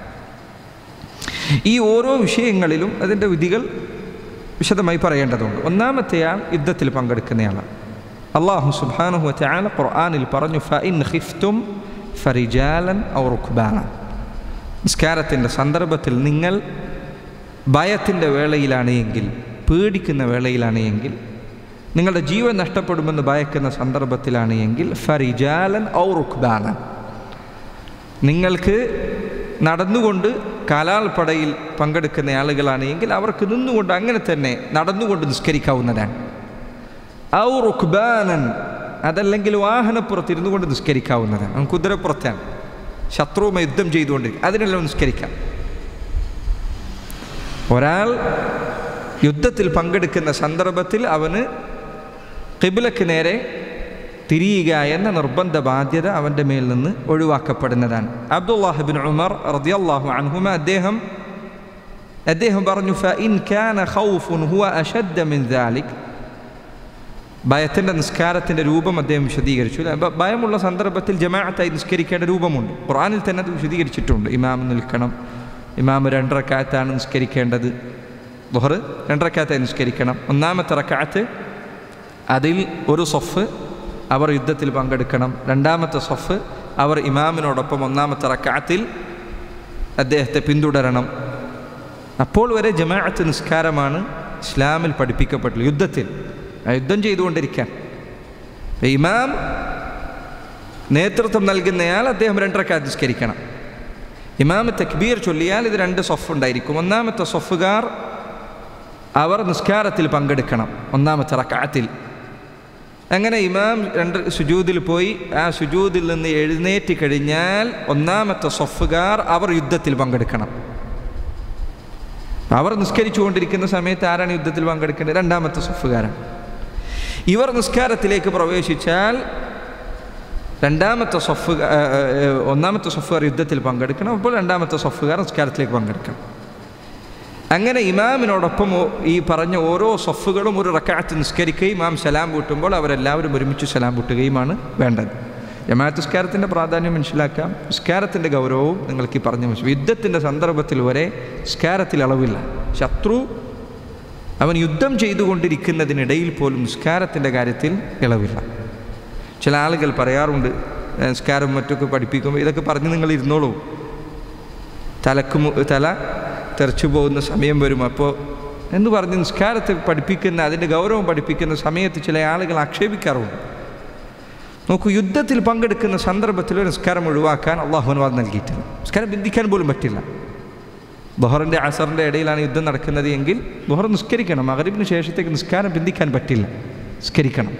ഈ ഓരോ വിഷയങ്ങളിലും അതിൻ്റെ വിധികൾ വിശദമായി പറയേണ്ടതുണ്ട്. 1-മത്തെയാൾ യുദ്ധത്തിൽ പങ്കെടുക്കുന്നയാളാണ്. അല്ലാഹു സുബ്ഹാനഹു വ തആല ഖുർആനിൽ പറഞ്ഞു: ഫഇൻ ഖിഫ്തും ഫറിജാലൻ ഔ റുക്ബാന. നിസ്കാരത്തിൻ്റെ സന്ദർഭത്തിൽ നിങ്ങൾ ഭയത്തിൻ്റെ വേളയിലാണ് എങ്കിൽ, പേടിക്കുന്ന വേളയിലാണ് എങ്കിൽ, നിങ്ങളുടെ ജീവൻ നഷ്ടപ്പെടുമെന്ന് ഭയക്കുന്ന സന്ദർഭത്തിലാണ് എങ്കിൽ, ഫറിജാലൻ ഔ റുക്ബാന, നിങ്ങൾക്ക് നടന്നുകൊണ്ട് കാലാൾപ്പടയിൽ പങ്കെടുക്കുന്ന ആളുകളാണ് എങ്കിൽ അവർക്ക് നിന്നുകൊണ്ട് അങ്ങനെ തന്നെ നടന്നുകൊണ്ട് നിസ്കരിക്കാവുന്നതാണ്. ഔ റുക്ബാനൻ, അതല്ലെങ്കിൽ വാഹനപ്പുറത്തിരുന്നു കൊണ്ട് നിസ്കരിക്കാവുന്നതാണ്. കുതിരപ്പുറത്താണ്, ശത്രുവുമായി യുദ്ധം ചെയ്തുകൊണ്ട്, അതിനെല്ലാം നിസ്കരിക്കാം. ഒരാൾ യുദ്ധത്തിൽ പങ്കെടുക്കുന്ന സന്ദർഭത്തിൽ അവന് ഖിബ്ലക്ക് നേരെ തിരിയുക എന്ന നിർബന്ധ ബാധ്യത അവൻ്റെ മേൽ നിന്ന് ഒഴിവാക്കപ്പെടുന്നതാണ്. അബ്ദുല്ലാഹ് ഇബ്നു ഉമർ റളിയല്ലാഹു അൻഹുമ അദ്ദേഹം പറഞ്ഞു: ഫഇൻ കാന ഖൗഫുൻ ഹുവ അശദ്ദ മിൻ ദാലിക്. ഭയത്തിൻ്റെ നിസ്കാരത്തിൻ്റെ രൂപം അദ്ദേഹം വിശദീകരിച്ചു. ഭയമുള്ള സന്ദർഭത്തിൽ ജമാഅത്തായി നിസ്കരിക്കേണ്ട രൂപമുണ്ട്. ഖുർആനിൽ തന്നെ അത് വിശദീകരിച്ചിട്ടുണ്ട്. ഇമാം നിൽക്കണം, ഇമാം 2 റക്അത്താണ് നിസ്കരിക്കേണ്ടത്. ദുഹർ 2 റക്അത്തായി നിസ്കരിക്കണം. 1-മത്തെ റക്അത്ത് അതിൽ ഒരു സഫ് അവർ യുദ്ധത്തിൽ പങ്കെടുക്കണം. 2-മത്തെ സഫ് അവർ ഇമാമിനോടൊപ്പം 1-മത്തെ റക്അത്തിൽ അദ്ദേഹത്തെ പിന്തുടരണം. അപ്പോൾ വരെ ജമാഅത്ത് നിസ്കാരമാണ് ഇസ്ലാമിൽ പഠിപ്പിക്കപ്പെട്ടുള്ളത്. യുദ്ധം ചെയ്തുകൊണ്ടിരിക്കാൻ ഇമാം നേതൃത്വം നൽകുന്നയാൾ അദ്ദേഹം 2 റക്അത്ത് നിസ്കരിക്കണം. ഇമാം തക്ബീർ ചൊല്ലിയാൽ ഇത് 2 സഫ് ഉണ്ടായിരിക്കും. 1-മത്തെ സഫുകാർ അവർ നിസ്കാരത്തിൽ പങ്കെടുക്കണം 1-മത്തെ റക്അത്തിൽ. അങ്ങനെ ഇമാം 2 സുജൂദിൽ പോയി ആ സുജൂദിൽ നിന്ന് എഴുന്നേറ്റ് കഴിഞ്ഞാൽ 1-മത്തെ സഫുകാർ അവർ യുദ്ധത്തിൽ പങ്കെടുക്കണം. അവർ നിസ്കരിച്ചുകൊണ്ടിരിക്കുന്ന സമയത്ത് ആരാണ് യുദ്ധത്തിൽ പങ്കെടുക്കേണ്ടത്? 2-മത്തെ സഫുകാരാണ്. ഇവർ നിസ്കാരത്തിലേക്ക് പ്രവേശിച്ചാൽ 1-മത്തെ സഫുകാർ യുദ്ധത്തിൽ പങ്കെടുക്കണം. അപ്പോൾ 2-മത്തെ സഫുകാർ നിസ്കാരത്തിലേക്ക് പങ്കെടുക്കണം. അങ്ങനെ ഇമാമിനോടൊപ്പം ഈ പറഞ്ഞ ഓരോ സഫുകളും ഒരു റക്അത്ത് നിസ്കരിക്കുകയും ഇമാം സലാം വീട്ടുമ്പോൾ അവരെല്ലാവരും ഒരുമിച്ച് സലാം വീട്ടുകയുമാണ് വേണ്ടത്. ജമാഅത്ത് നിസ്കാരത്തിൻ്റെ പ്രാധാന്യം മനസ്സിലാക്കാം. നിസ്കാരത്തിൻ്റെ ഗൗരവവും നിങ്ങൾക്ക് ഈ പറഞ്ഞ മനസ്സിലാക്കാം. യുദ്ധത്തിൻ്റെ സന്ദർഭത്തിൽ വരെ നിസ്കാരത്തിൽ അളവില്ല. ശത്രു അവൻ യുദ്ധം ചെയ്തുകൊണ്ടിരിക്കുന്നതിനിടയിൽ പോലും നിസ്കാരത്തിൻ്റെ കാര്യത്തിൽ ഇളവില്ല. ചില ആളുകൾ പറയാറുണ്ട്, നിസ്കാരം മറ്റൊക്കെ പഠിപ്പിക്കുമ്പോൾ ഇതൊക്കെ പറഞ്ഞ് നിങ്ങൾ ഇരുന്നോളൂ, തല തെറിച്ചു പോകുന്ന സമയം വരും. അപ്പോൾ എന്ന് പറഞ്ഞ് നിസ്കാരത്തെ പഠിപ്പിക്കുന്ന, അതിൻ്റെ ഗൗരവം പഠിപ്പിക്കുന്ന സമയത്ത് ചില ആളുകൾ ആക്ഷേപിക്കാറുണ്ട്. നോക്കൂ, യുദ്ധത്തിൽ പങ്കെടുക്കുന്ന സന്ദർഭത്തിൽ നിസ്കാരം ഒഴിവാക്കാൻ അള്ളാഹു അനുവാദം നൽകിയിട്ടില്ല. നിസ്കാരം ബന്ധിക്കാൻ പോലും പറ്റില്ല. ദുഹറിൻ്റെ അസറിൻ്റെ ഇടയിലാണ് യുദ്ധം നടക്കുന്നത് എങ്കിൽ ദുഹർ നിസ്കരിക്കണം. മഗ്രിബിന് ശേഷത്തേക്ക് നിസ്കാരം ബന്ധിക്കാൻ പറ്റില്ല, നിസ്കരിക്കണം.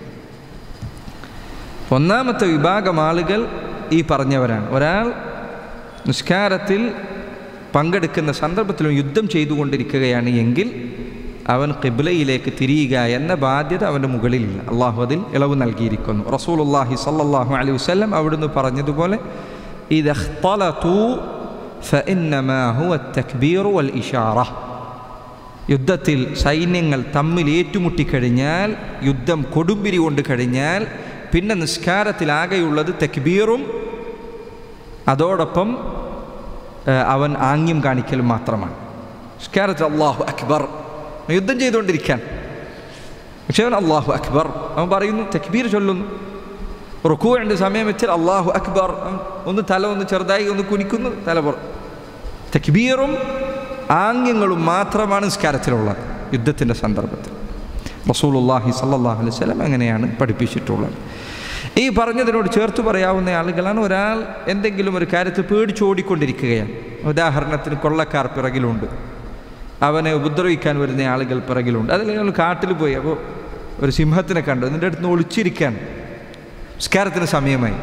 1-മത്തെ വിഭാഗം ആളുകൾ ഈ പറഞ്ഞവരാണ്. ഒരാൾ നിസ്കാരത്തിൽ പങ്കെടുക്കുന്ന സന്ദർഭത്തിലും യുദ്ധം ചെയ്തുകൊണ്ടിരിക്കുകയാണ് എങ്കിൽ അവൻ ഖിബ്ലയിലേക്ക് തിരിയുക എന്ന ബാധ്യത അവൻ്റെ മുകളിലില്ല. അള്ളാഹു അതിൽ ഇളവ് നൽകിയിരിക്കുന്നു. റസൂലുള്ളാഹി സ്വല്ലല്ലാഹു അലൈഹി വസല്ലം അവിടുന്ന് പറഞ്ഞതുപോലെ ഇദഖ്തലതു ഫഇന്നമാ ഹുവ അത്തക്ബീറു വൽ ഇശാറ. യുദ്ധത്തിൽ സൈന്യങ്ങൾ തമ്മിൽ ഏറ്റുമുട്ടിക്കഴിഞ്ഞാൽ, യുദ്ധം കൊടുമ്പിരി കൊണ്ട് കഴിഞ്ഞാൽ പിന്നെ നിസ്കാരത്തിലാകെയുള്ളത് തക്ബീറും അതോടൊപ്പം അവൻ ആംഗ്യം കാണിക്കലും മാത്രമാണ്. നിസ്കാരത്തിൽ അല്ലാഹു അക്ബർ, യുദ്ധം ചെയ്തുകൊണ്ടിരിക്കാൻ, പക്ഷെ അവൻ അല്ലാഹു അക്ബർ അവൻ പറയുന്നു, തക്ബീർ ചൊല്ലുന്നു. റുക്കൂഇന്റെ സമയം വെച്ചാൽ അല്ലാഹു അക്ബർ, ഒന്ന് തല ഒന്ന് ചെറുതായി ഒന്ന് കുനിക്കുന്നു, തല തക്ബീറും ആംഗ്യങ്ങളും മാത്രമാണ് നിസ്കാരത്തിലുള്ളത്. യുദ്ധത്തിൻ്റെ സന്ദർഭത്തിൽ റസൂലുള്ളാഹി സ്വല്ലല്ലാഹു അലൈഹി വസല്ലം അങ്ങനെയാണ് പഠിപ്പിച്ചിട്ടുള്ളത്. ഈ പറഞ്ഞതിനോട് ചേർത്ത് പറയാവുന്ന ആളുകളാണ് ഒരാൾ എന്തെങ്കിലും ഒരു കാര്യത്തിൽ പേടിച്ചോടിക്കൊണ്ടിരിക്കുകയാണ്. ഉദാഹരണത്തിന് കൊള്ളക്കാർ പിറകിലുണ്ട്, അവനെ ഉപദ്രവിക്കാൻ വരുന്ന ആളുകൾ പിറകിലുണ്ട്. അതിൽ കാട്ടിൽ പോയി അപ്പോൾ ഒരു സിംഹത്തിനെ കണ്ടു, അതിൻ്റെ അടുത്ത് നിന്ന് ഒളിച്ചിരിക്കാൻ നിസ്കാരത്തിന് സമയമായി.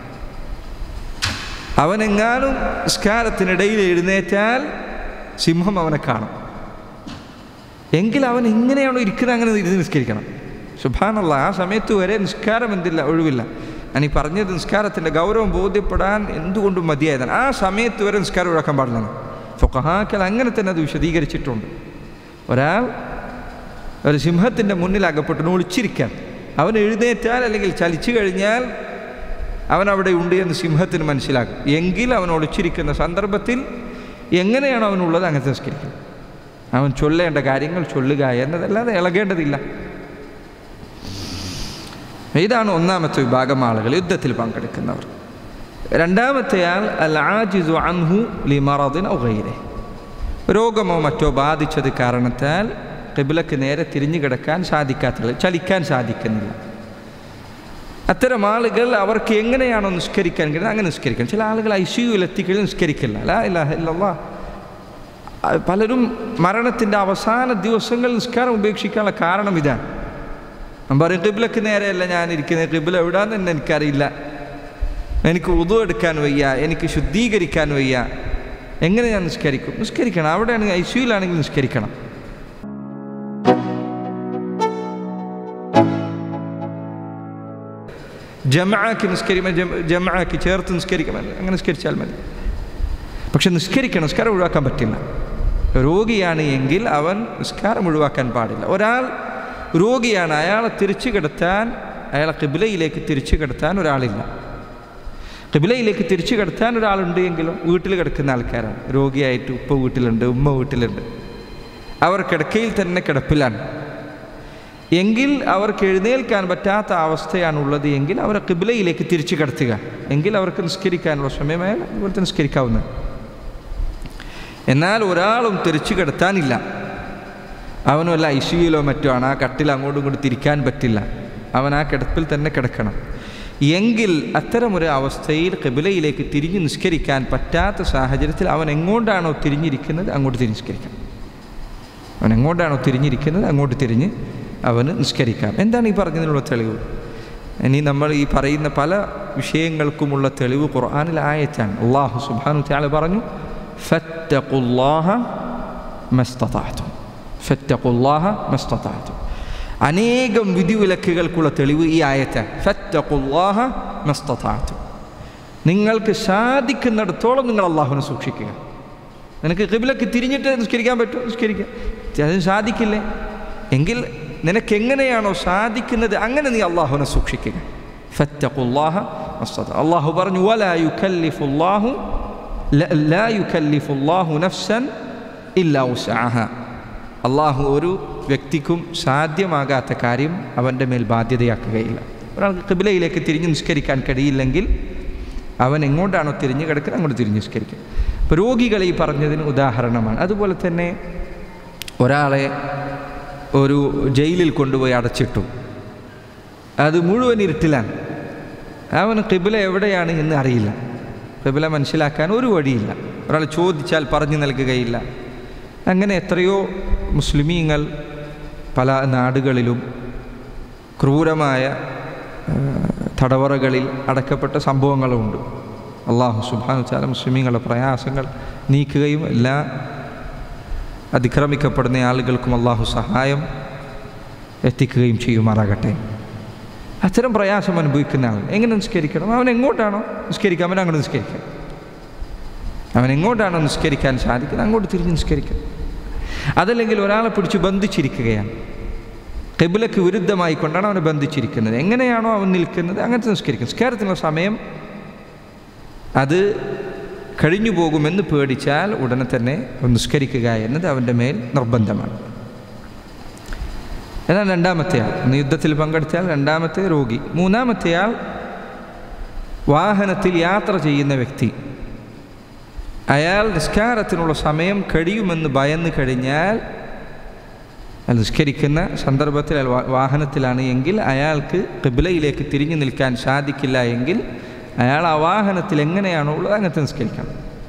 അവനെങ്ങാനും നിസ്കാരത്തിനിടയിൽ എഴുന്നേറ്റാൽ സിംഹം അവനെ കാണും. എങ്കിൽ അവൻ എങ്ങനെയാണോ ഇരിക്കുന്നത് അങ്ങനെ ഇരുന്ന് നിസ്കരിക്കണം. സുബ്ഹാനല്ലാഹ്, ആ സമയത്ത് വരെ നിസ്കാരം എന്തില്ല, ഒഴിവില്ല. ഞാൻ ഈ പറഞ്ഞത് നിസ്കാരത്തിൻ്റെ ഗൗരവം ബോധ്യപ്പെടാൻ എന്തുകൊണ്ടും മതിയായതാണ്. ആ സമയത്ത് വരെ നിസ്കാരം ഒഴിവാക്കാൻ പാടില്ല. ഫുഖഹാക്കൾ അങ്ങനെ തന്നെ അത് വിശദീകരിച്ചിട്ടുണ്ട്. ഒരാൾ ഒരു സിംഹത്തിൻ്റെ മുന്നിൽ അകപ്പെട്ട് ഒളിച്ചിരിക്കാൻ, അവൻ എഴുന്നേറ്റാൽ അല്ലെങ്കിൽ ചലിച്ചു കഴിഞ്ഞാൽ അവൻ അവിടെ ഉണ്ട് എന്ന് സിംഹത്തിന് മനസ്സിലാക്കും. എങ്കിൽ അവൻ ഒളിച്ചിരിക്കുന്ന സന്ദർഭത്തിൽ എങ്ങനെയാണോ അവനുള്ളത് അങ്ങനെ നിസ്കരിക്കും. അവൻ ചൊല്ലേണ്ട കാര്യങ്ങൾ ചൊല്ലുക എന്നതല്ലാതെ ഇളകേണ്ടതില്ല. ഇതാണ് ഒന്നാമത്തെ വിഭാഗം ആളുകൾ, യുദ്ധത്തിൽ പങ്കെടുക്കുന്നവർ. രണ്ടാമത്തെയാൾ അൽ ആജിസു അൻഹു ലിമറദിൻ ഔ ഗൈരിഹി, രോഗമോ മറ്റോ ബാധിച്ചത് കാരണത്താൽ ഖിബ്ലക്ക് നേരെ തിരിഞ്ഞു കിടക്കാൻ സാധിക്കാത്തത്, ചലിക്കാൻ സാധിക്കുന്നില്ല. അത്തരം ആളുകൾ അവർക്ക് എങ്ങനെയാണോ നിസ്കരിക്കാൻ കഴിയുന്നത് അങ്ങനെ നിസ്കരിക്കണം. ചില ആളുകൾ ICUയിൽ എത്തിക്കഴിഞ്ഞ് നിസ്കരിക്കില്ല. ലാ ഇലാഹ ഇല്ലല്ലാഹ്. പലരും മരണത്തിൻ്റെ അവസാന ദിവസങ്ങളിൽ നിസ്കാരം ഉപേക്ഷിക്കാനുള്ള കാരണം ഇതാണ്. ഞാൻ പറയും, ഖിബ്ലക്ക് നേരെയല്ല ഞാൻ ഇരിക്കുന്നത്, ഖിബ്ല എവിടാന്ന് തന്നെ എനിക്കറിയില്ല, എനിക്ക് വുദു എടുക്കാൻ വയ്യ, എനിക്ക് ശുദ്ധീകരിക്കാൻ വയ്യ, എങ്ങനെ ഞാൻ നിസ്കരിക്കും? നിസ്കരിക്കണം. അവിടെയാണെങ്കിൽ ICUയിലാണെങ്കിൽ നിസ്കരിക്കണം. ജമാഅക്ക് ജമാഅക്ക് ചേർത്ത് നിസ്കരിക്കാൻ അങ്ങനെ നിസ്കരിച്ചാൽ മതി. പക്ഷെ നിസ്കരിക്കണം, നിസ്കാരം ഒഴിവാക്കാൻ പറ്റില്ല. രോഗിയാണ് എങ്കിൽ അവൻ നിസ്കാരം ഒഴിവാക്കാൻ പാടില്ല. ഒരാൾ രോഗിയാണ്, അയാളെ തിരിച്ചു കിടത്താൻ, അയാളെ ഖിബ്ലയിലേക്ക് തിരിച്ചു കിടത്താൻ ഒരാളില്ല. ഖിബ്ലയിലേക്ക് തിരിച്ചു കിടത്താൻ ഒരാളുണ്ട് എങ്കിലും വീട്ടിൽ കിടക്കുന്ന ആൾക്കാരാണ്. രോഗിയായിട്ട് ഉപ്പ വീട്ടിലുണ്ട്, ഉമ്മ വീട്ടിലുണ്ട്, അവർ കിടക്കയിൽ തന്നെ കിടപ്പിലാണ്. എങ്കിൽ അവർക്ക് എഴുന്നേൽക്കാൻ പറ്റാത്ത അവസ്ഥയാണുള്ളത് എങ്കിൽ അവരെ ഖിബ്ലയിലേക്ക് തിരിച്ചു കിടത്തുക. എങ്കിൽ അവർക്ക് നിസ്കരിക്കാനുള്ള സമയമായാൽ അതുപോലെ നിസ്കരിക്കാവുന്നത്. എന്നാൽ ഒരാളും തിരിച്ചു കിടത്താനില്ല, അവനും വല്ല ICUയിലോ മറ്റോ ആണ്, ആ കട്ടിൽ അങ്ങോട്ടും ഇങ്ങോട്ടും തിരിക്കാൻ പറ്റില്ല, അവൻ ആ കിടപ്പിൽ തന്നെ കിടക്കണം. എങ്കിൽ അത്തരമൊരു അവസ്ഥയിൽ ഖിബ്ലയിലേക്ക് തിരിഞ്ഞ് നിസ്കരിക്കാൻ പറ്റാത്ത സാഹചര്യത്തിൽ അവൻ എങ്ങോട്ടാണോ തിരിഞ്ഞിരിക്കുന്നത് അങ്ങോട്ട് തിരിഞ്ഞ് നിസ്കരിക്കാം. അവൻ എങ്ങോട്ടാണോ തിരിഞ്ഞിരിക്കുന്നത് അങ്ങോട്ട് തിരിഞ്ഞ് അവന് നിസ്കരിക്കാം. എന്താണ് ഈ പറഞ്ഞതിനുള്ള തെളിവ്? ഇനി നമ്മൾ ഈ പറയുന്ന പല വിഷയങ്ങൾക്കുമുള്ള തെളിവ് ഖുർആനിൽ ആയത്താണ്. അല്ലാഹു സുബ്ഹാനഹു വ തആല പറഞ്ഞു, ഫത്തഖുല്ലാഹ മസ്തതഅതും, ഫത്തഖുല്ലാഹ മസ്തതഅതും. അനേകം വിധിവിലക്കുകൾക്കുള്ള തെളിവ് ഈ ആയത്താണ്. ഫത്തഖുല്ലാഹ മസ്തതഅതും, നിങ്ങൾക്ക് സാധിക്കുന്നിടത്തോളം നിങ്ങൾ അള്ളാഹുവിനെ സൂക്ഷിക്കുക. നിനക്ക് ഖിബ്ലക്ക് തിരിഞ്ഞിട്ട് നിസ്കരിക്കാൻ പറ്റുമോ? നിസ്കരിക്കുക. അതിന് സാധിക്കില്ലേ എങ്കിൽ നിനക്കെങ്ങനെയാണോ സാധിക്കുന്നത് അങ്ങനെ നീ അള്ളാഹുവിനെ സൂക്ഷിക്കുക. ഫത്തഖുല്ലാഹ മസ്തതഅതും. അള്ളാഹു പറഞ്ഞു, വലാ യുകല്ലിഫുല്ലാഹു നഫ്സൻ ഇല്ലാ വുസ്അഹ. അള്ളാഹു ഒരു വ്യക്തിക്കും സാധ്യമാകാത്ത കാര്യം അവൻ്റെ മേൽ ബാധ്യതയാക്കുകയില്ല. ഒരാൾക്ക് ഖിബ്ലയിലേക്ക് തിരിഞ്ഞ് നിസ്കരിക്കാൻ കഴിയില്ലെങ്കിൽ അവൻ എങ്ങോട്ടാണോ തിരിഞ്ഞ് കിടക്കുന്നത് അങ്ങോട്ട് തിരിഞ്ഞ് നിസ്കരിക്കുക. ഇപ്പോൾ രോഗികളെ ഈ പറഞ്ഞതിന് ഉദാഹരണമാണ്. അതുപോലെ തന്നെ ഒരാളെ ഒരു ജയിലിൽ കൊണ്ടുപോയി അടച്ചിട്ടു, അത് മുഴുവൻ ഇരുട്ടിലാണ്, അവന് ഖിബ്ല എവിടെയാണ് എന്ന് അറിയില്ല, ഖിബ്ല മനസ്സിലാക്കാൻ ഒരു വഴിയില്ല, ഒരാൾ ചോദിച്ചാൽ പറഞ്ഞു നൽകുകയില്ല. അങ്ങനെ എത്രയോ മുസ്ലിമീങ്ങൾ പല നാടുകളിലും ക്രൂരമായ തടവറകളിൽ അടക്കപ്പെട്ട സംഭവങ്ങളുമുണ്ട്. അല്ലാഹു സുബ്ഹാനഹു വ തആല മുസ്ലിമീങ്ങളുടെ പ്രയാസങ്ങൾ നീക്കുകയും എല്ലാ അതിക്രമിക്കപ്പെടുന്ന ആളുകൾക്കും അള്ളാഹു സഹായം എത്തിക്കുകയും ചെയ്യുമാറാകട്ടെ. അത്തരം പ്രയാസം അനുഭവിക്കുന്ന ആൾ എങ്ങനെ നിസ്കരിക്കണം? അവൻ എങ്ങോട്ടാണോ നിസ്കരിക്കാൻ പറ്റും അങ്ങോട്ട് നിസ്കരിക്കാം. അവൻ എങ്ങോട്ടാണോ നിസ്കരിക്കാൻ സാധിക്കുന്നത് അങ്ങോട്ട് തിരിഞ്ഞ് നിസ്കരിക്കാം. അതല്ലെങ്കിൽ ഒരാളെ പിടിച്ച് ബന്ധിച്ചിരിക്കുകയാണ്, ഖിബ്ലക്ക് വിരുദ്ധമായി കൊണ്ടാണ് അവനെ ബന്ധിച്ചിരിക്കുന്നത്, എങ്ങനെയാണോ അവൻ നിൽക്കുന്നത് അങ്ങനത്തെ നിസ്കരിക്കും. നിസ്കാരത്തിനുള്ള സമയം അത് കഴിഞ്ഞു പോകുമെന്ന് പേടിച്ചാൽ ഉടനെ തന്നെ നിസ്കരിക്കുക എന്നത് അവൻ്റെ മേൽ നിർബന്ധമാണ്. എന്നാൽ രണ്ടാമത്തെ ആൾ യുദ്ധത്തിൽ പങ്കെടുത്തയാൾ, രണ്ടാമത്തെ രോഗി. മൂന്നാമത്തെ ആൾ വാഹനത്തിൽ യാത്ര ചെയ്യുന്ന വ്യക്തി. അയാൾ നിസ്കാരത്തിനുള്ള സമയം കഴിയുമെന്ന് ഭയന്ന് കഴിഞ്ഞാൽ, നിസ്കരിക്കുന്ന സന്ദർഭത്തിൽ വാഹനത്തിലാണ് എങ്കിൽ അയാൾക്ക് ഖിബ്ലയിലേക്ക് തിരിഞ്ഞു നിൽക്കാൻ സാധിക്കില്ല എങ്കിൽ അയാൾ ആ വാഹനത്തിൽ എങ്ങനെയാണോ ഉള്ളത് അങ്ങനത്തെ നിസ്കരിക്കണം.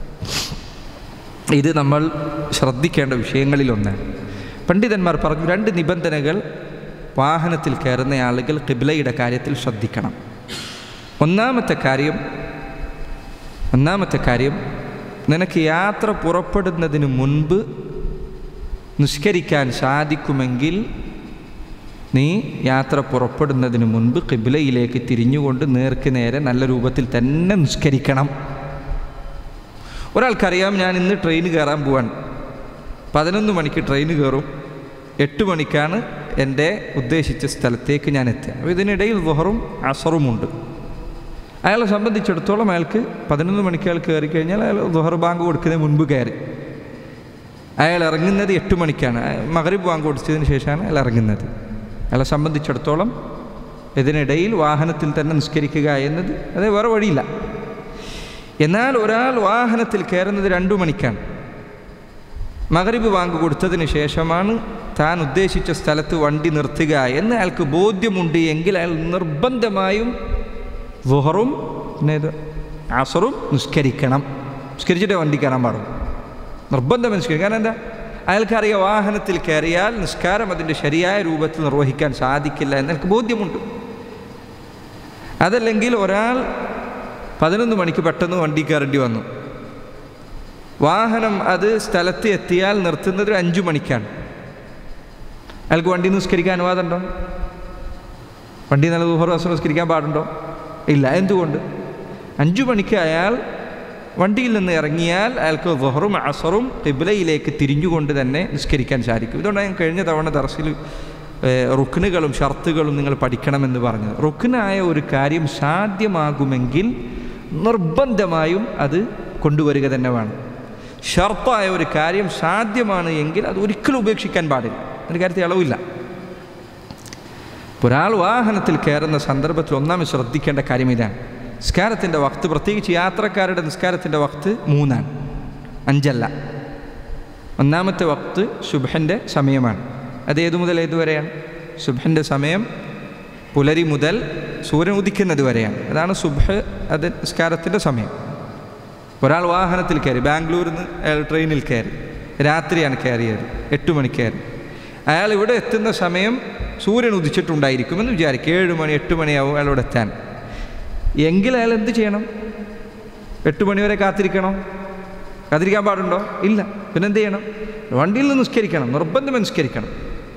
ഇത് നമ്മൾ ശ്രദ്ധിക്കേണ്ട വിഷയങ്ങളിലൊന്നാണ്. പണ്ഡിതന്മാർ പറഞ്ഞു, 2 നിബന്ധനകൾ വാഹനത്തിൽ കയറുന്ന ആളുകൾ ഖിബ്ലയുടെ കാര്യത്തിൽ ശ്രദ്ധിക്കണം. ഒന്നാമത്തെ കാര്യം നിനക്ക് യാത്ര പുറപ്പെടുന്നതിന് മുൻപ് നിസ്കരിക്കാൻ സാധിക്കുമെങ്കിൽ നീ യാത്ര പുറപ്പെടുന്നതിന് മുൻപ് ഖിബ്ലയിലേക്ക് തിരിഞ്ഞുകൊണ്ട് നേർക്ക് നേരെ നല്ല രൂപത്തിൽ തന്നെ നിസ്കരിക്കണം. ഒരാൾക്കറിയാം, ഞാൻ ഇന്ന് ട്രെയിൻ കയറാൻ പോവാണ്, 11 മണിക്ക് ട്രെയിൻ കയറും, 8 മണിക്കാണ് എൻ്റെ ഉദ്ദേശിച്ച സ്ഥലത്തേക്ക് ഞാൻ എത്തുക. അപ്പോൾ ഇതിനിടയിൽ ദുഹറും അസറുമുണ്ട്. അയാളെ സംബന്ധിച്ചിടത്തോളം അയാൾക്ക് 11 മണിക്ക് അയാൾ കയറി കഴിഞ്ഞാൽ അയാൾ ദുഹർ ബാങ്ക് കൊടുക്കുന്നതിന് മുൻപ് കയറി. അയാൾ ഇറങ്ങുന്നത് 8 മണിക്കാണ്, മഗ്രിബ് ബാങ്ക് കൊടുത്തതിന് ശേഷമാണ് അയാൾ ഇറങ്ങുന്നത്. അയാളെ സംബന്ധിച്ചിടത്തോളം ഇതിനിടയിൽ വാഹനത്തിൽ തന്നെ നിസ്കരിക്കുക എന്നത് അത് വേറെ വഴിയില്ല. എന്നാൽ ഒരാൾ വാഹനത്തിൽ കയറുന്നത് 2 മണിക്കാണ്, മഗ്രിബ് ബാങ്ക് കൊടുത്തതിന് ശേഷമാണ് താൻ ഉദ്ദേശിച്ച സ്ഥലത്ത് വണ്ടി നിർത്തുക എന്ന് അയാൾക്ക് ബോധ്യമുണ്ട് എങ്കിൽ അയാൾ നിർബന്ധമായും ദുഹറും അസറും നിസ്കരിക്കണം. നിസ്കരിച്ചിട്ടേ വണ്ടി കയറാൻ പാടും, നിർബന്ധം നിസ്കരിക്കും. കാരണം എന്താ? അയാൾക്കറിയാം വാഹനത്തിൽ കയറിയാൽ നിസ്കാരം അതിൻ്റെ ശരിയായ രൂപത്തിൽ നിർവഹിക്കാൻ സാധിക്കില്ല എന്ന് അയാൾക്ക് ബോധ്യമുണ്ട്. അതല്ലെങ്കിൽ ഒരാൾ 11 മണിക്ക് പെട്ടെന്ന് വണ്ടി കയറേണ്ടി വന്നു, വാഹനം അത് സ്ഥലത്ത് എത്തിയാൽ നിർത്തുന്നത് 5 മണിക്കാണ്. അയാൾക്ക് വണ്ടി നിസ്കരിക്കാൻ അനുവാദമുണ്ടോ? വണ്ടി നല്ല ദുഹർ അസർ നിസ്കരിക്കാൻ പാടുണ്ടോ? ഇല്ല. എന്തുകൊണ്ട്? 5 മണിക്ക് അയാൾ വണ്ടിയിൽ നിന്ന് ഇറങ്ങിയാൽ അയാൾക്ക് ദുഹറും അസറും ഖിബ്ലയിലേക്ക് തിരിഞ്ഞുകൊണ്ട് തന്നെ നിസ്കരിക്കാൻ സാധിക്കും. ഇതുകൊണ്ടാണ് ഞാൻ കഴിഞ്ഞ തവണ ദർസിൽ റുക്നുകളും ഷർത്തുകളും നിങ്ങൾ പഠിക്കണമെന്ന് പറഞ്ഞത്. റുക്നായ ഒരു കാര്യം സാധ്യമാകുമെങ്കിൽ നിർബന്ധമായും അത് കൊണ്ടുവരിക തന്നെ വേണം. ഷർത്തായ ഒരു കാര്യം സാധ്യമാണ് എങ്കിൽ അത് ഒരിക്കലും ഉപേക്ഷിക്കാൻ പാടില്ല. അതിൻ്റെ കാര്യത്തിൽ ഇളവില്ല. ഒരാൾ വാഹനത്തിൽ കയറുന്ന സന്ദർഭത്തിൽ ഒന്നാമത് ശ്രദ്ധിക്കേണ്ട കാര്യം ഇതാണ്. നിസ്കാരത്തിൻ്റെ വക്ത്, പ്രത്യേകിച്ച് യാത്രക്കാരുടെ നിസ്കാരത്തിൻ്റെ വക്ത് 3ആണ്, 5 അല്ല. ഒന്നാമത്തെ വക്ത് സുബ്ഹിൻ്റെ സമയമാണ്. അത് ഏതു മുതൽ ഏതുവരെയാണ്? സുബ്ഹിൻ്റെ സമയം പുലരി മുതൽ സൂര്യൻ ഉദിക്കുന്നത് വരെയാണ്. അതാണ് സുബ്ഹ്, അത് നിസ്കാരത്തിൻ്റെ സമയം. ഒരാൾ വാഹനത്തിൽ കയറി, ബാംഗ്ലൂരിൽ നിന്ന് അയാൾ ട്രെയിനിൽ കയറി, രാത്രിയാണ് കയറിയത്, 8 മണിക്ക് കയറി. അയാൾ ഇവിടെ എത്തുന്ന സമയം സൂര്യൻ ഉദിച്ചിട്ടുണ്ടായിരിക്കുമെന്ന് വിചാരിക്കും. 7 മണി 8 മണിയാവും അയാളോട് എത്താൻ. എങ്കിൽ അയാൾ എന്ത് ചെയ്യണം? 8 മണി വരെ കാത്തിരിക്കണോ? കാത്തിരിക്കാൻ പാടുണ്ടോ? ഇല്ല. പിന്നെ എന്ത് ചെയ്യണം? വണ്ടിയിൽ നിന്ന് നിസ്കരിക്കണം, നിർബന്ധം നിസ്കരിക്കണം.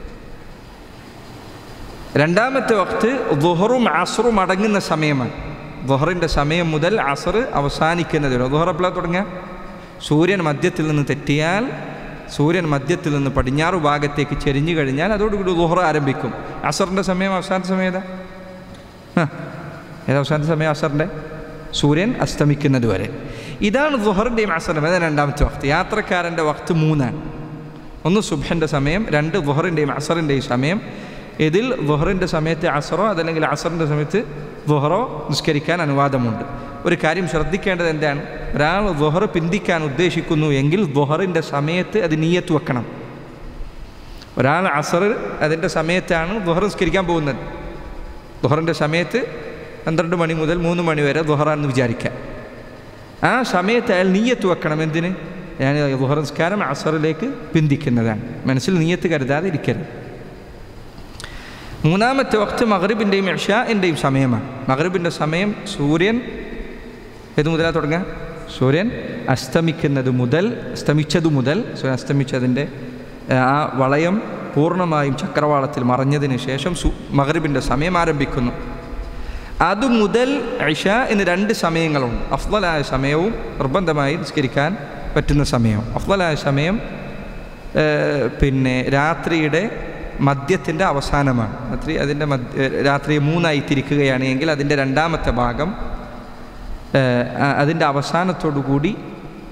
രണ്ടാമത്തെ വക്ത് ദുഹറും അസറും അടങ്ങുന്ന സമയമാണ്. ദുഹറിൻ്റെ സമയം മുതൽ അസർ അവസാനിക്കുന്നത് വരെ. ദുഹർ എപ്പോഴാണ് തുടങ്ങുക? സൂര്യൻ മധ്യത്തിൽ നിന്ന് തെറ്റിയാൽ, സൂര്യൻ മധ്യത്തിൽ നിന്ന് പടിഞ്ഞാറ് ഭാഗത്തേക്ക് ചെരിഞ്ഞു കഴിഞ്ഞാൽ അതോടുകൂടി ദുഹർ ആരംഭിക്കും. അസറിൻ്റെ സമയം, അവസാനത്തെ സമയം ഏതാ? അവസാനത്തെ സമയം അസറിൻ്റെ സൂര്യൻ അസ്തമിക്കുന്നത് വരെ. ഇതാണ് ദുഹറിൻ്റെയും അസറിൻ്റെയും. അതാണ് രണ്ടാമത്തെ വക്ത്. യാത്രക്കാരൻ്റെ വക്ത് 3ആണ്. ഒന്ന് സുബ്ഹിൻ്റെ സമയം, 2 ദുഹറിൻ്റെയും അസറിൻ്റെയും സമയം. ഇതിൽ ദുഹറിൻ്റെ സമയത്ത് അസറോ അതല്ലെങ്കിൽ അസറിൻ്റെ സമയത്ത് ദുഹറോ നിസ്കരിക്കാൻ അനുവാദമുണ്ട്. ഒരു കാര്യം ശ്രദ്ധിക്കേണ്ടത് എന്താണ്? ഒരാൾ ദുഹർ പിന്തിക്കാൻ ഉദ്ദേശിക്കുന്നു എങ്കിൽ ദുഹറിൻ്റെ സമയത്ത് അത് നിയ്യത്ത് വെക്കണം. ഒരാൾ അസർ അതിൻ്റെ സമയത്താണ് ദുഹർ നിസ്കരിക്കാൻ പോകുന്നത്. ദുഹറിൻ്റെ സമയത്ത് 12 മണി മുതൽ 3 മണി വരെ ദുഹറാണെന്ന് വിചാരിക്കുക. ആ സമയത്ത് അയാൾ നിയ്യത്ത് വെക്കണം. എന്തിന്? ഞാൻ ദുഹർ നിസ്കാരം അസറിലേക്ക് പിന്തിക്കുന്നതാണ്. മനസ്സിൽ നിയ്യത്ത് കരുതാതെ ഇരിക്കരുത്. മൂന്നാമത്തെ വക്ത് മഗ്രിബിൻ്റെയും ഇശാഇൻ്റെയും സമയമാണ്. മഗ്രിബിൻ്റെ സമയം സൂര്യൻ ഏത് മുതലാണ് തുടങ്ങുക? സൂര്യൻ അസ്തമിച്ചതു മുതൽ സൂര്യൻ അസ്തമിച്ചതിൻ്റെ ആ വളയം പൂർണ്ണമായും ചക്രവാളത്തിൽ മറഞ്ഞതിന് ശേഷം മഗ്രിബിൻ്റെ സമയം ആരംഭിക്കുന്നു. അതുമുതൽ ഇശാ എന്ന് 2 സമയങ്ങളുണ്ട്. അഫ്ളലായ സമയവും നിർബന്ധമായി നിസ്കരിക്കാൻ പറ്റുന്ന സമയവും. അഫ്ളലായ സമയം പിന്നെ രാത്രിയുടെ മധ്യത്തിൻ്റെ അവസാനമാണ്. രാത്രിയെ 3ആയി തിരിക്കുകയാണ് എങ്കിൽ അതിൻ്റെ 2ാമത്തെ ഭാഗം അതിൻ്റെ അവസാനത്തോടു കൂടി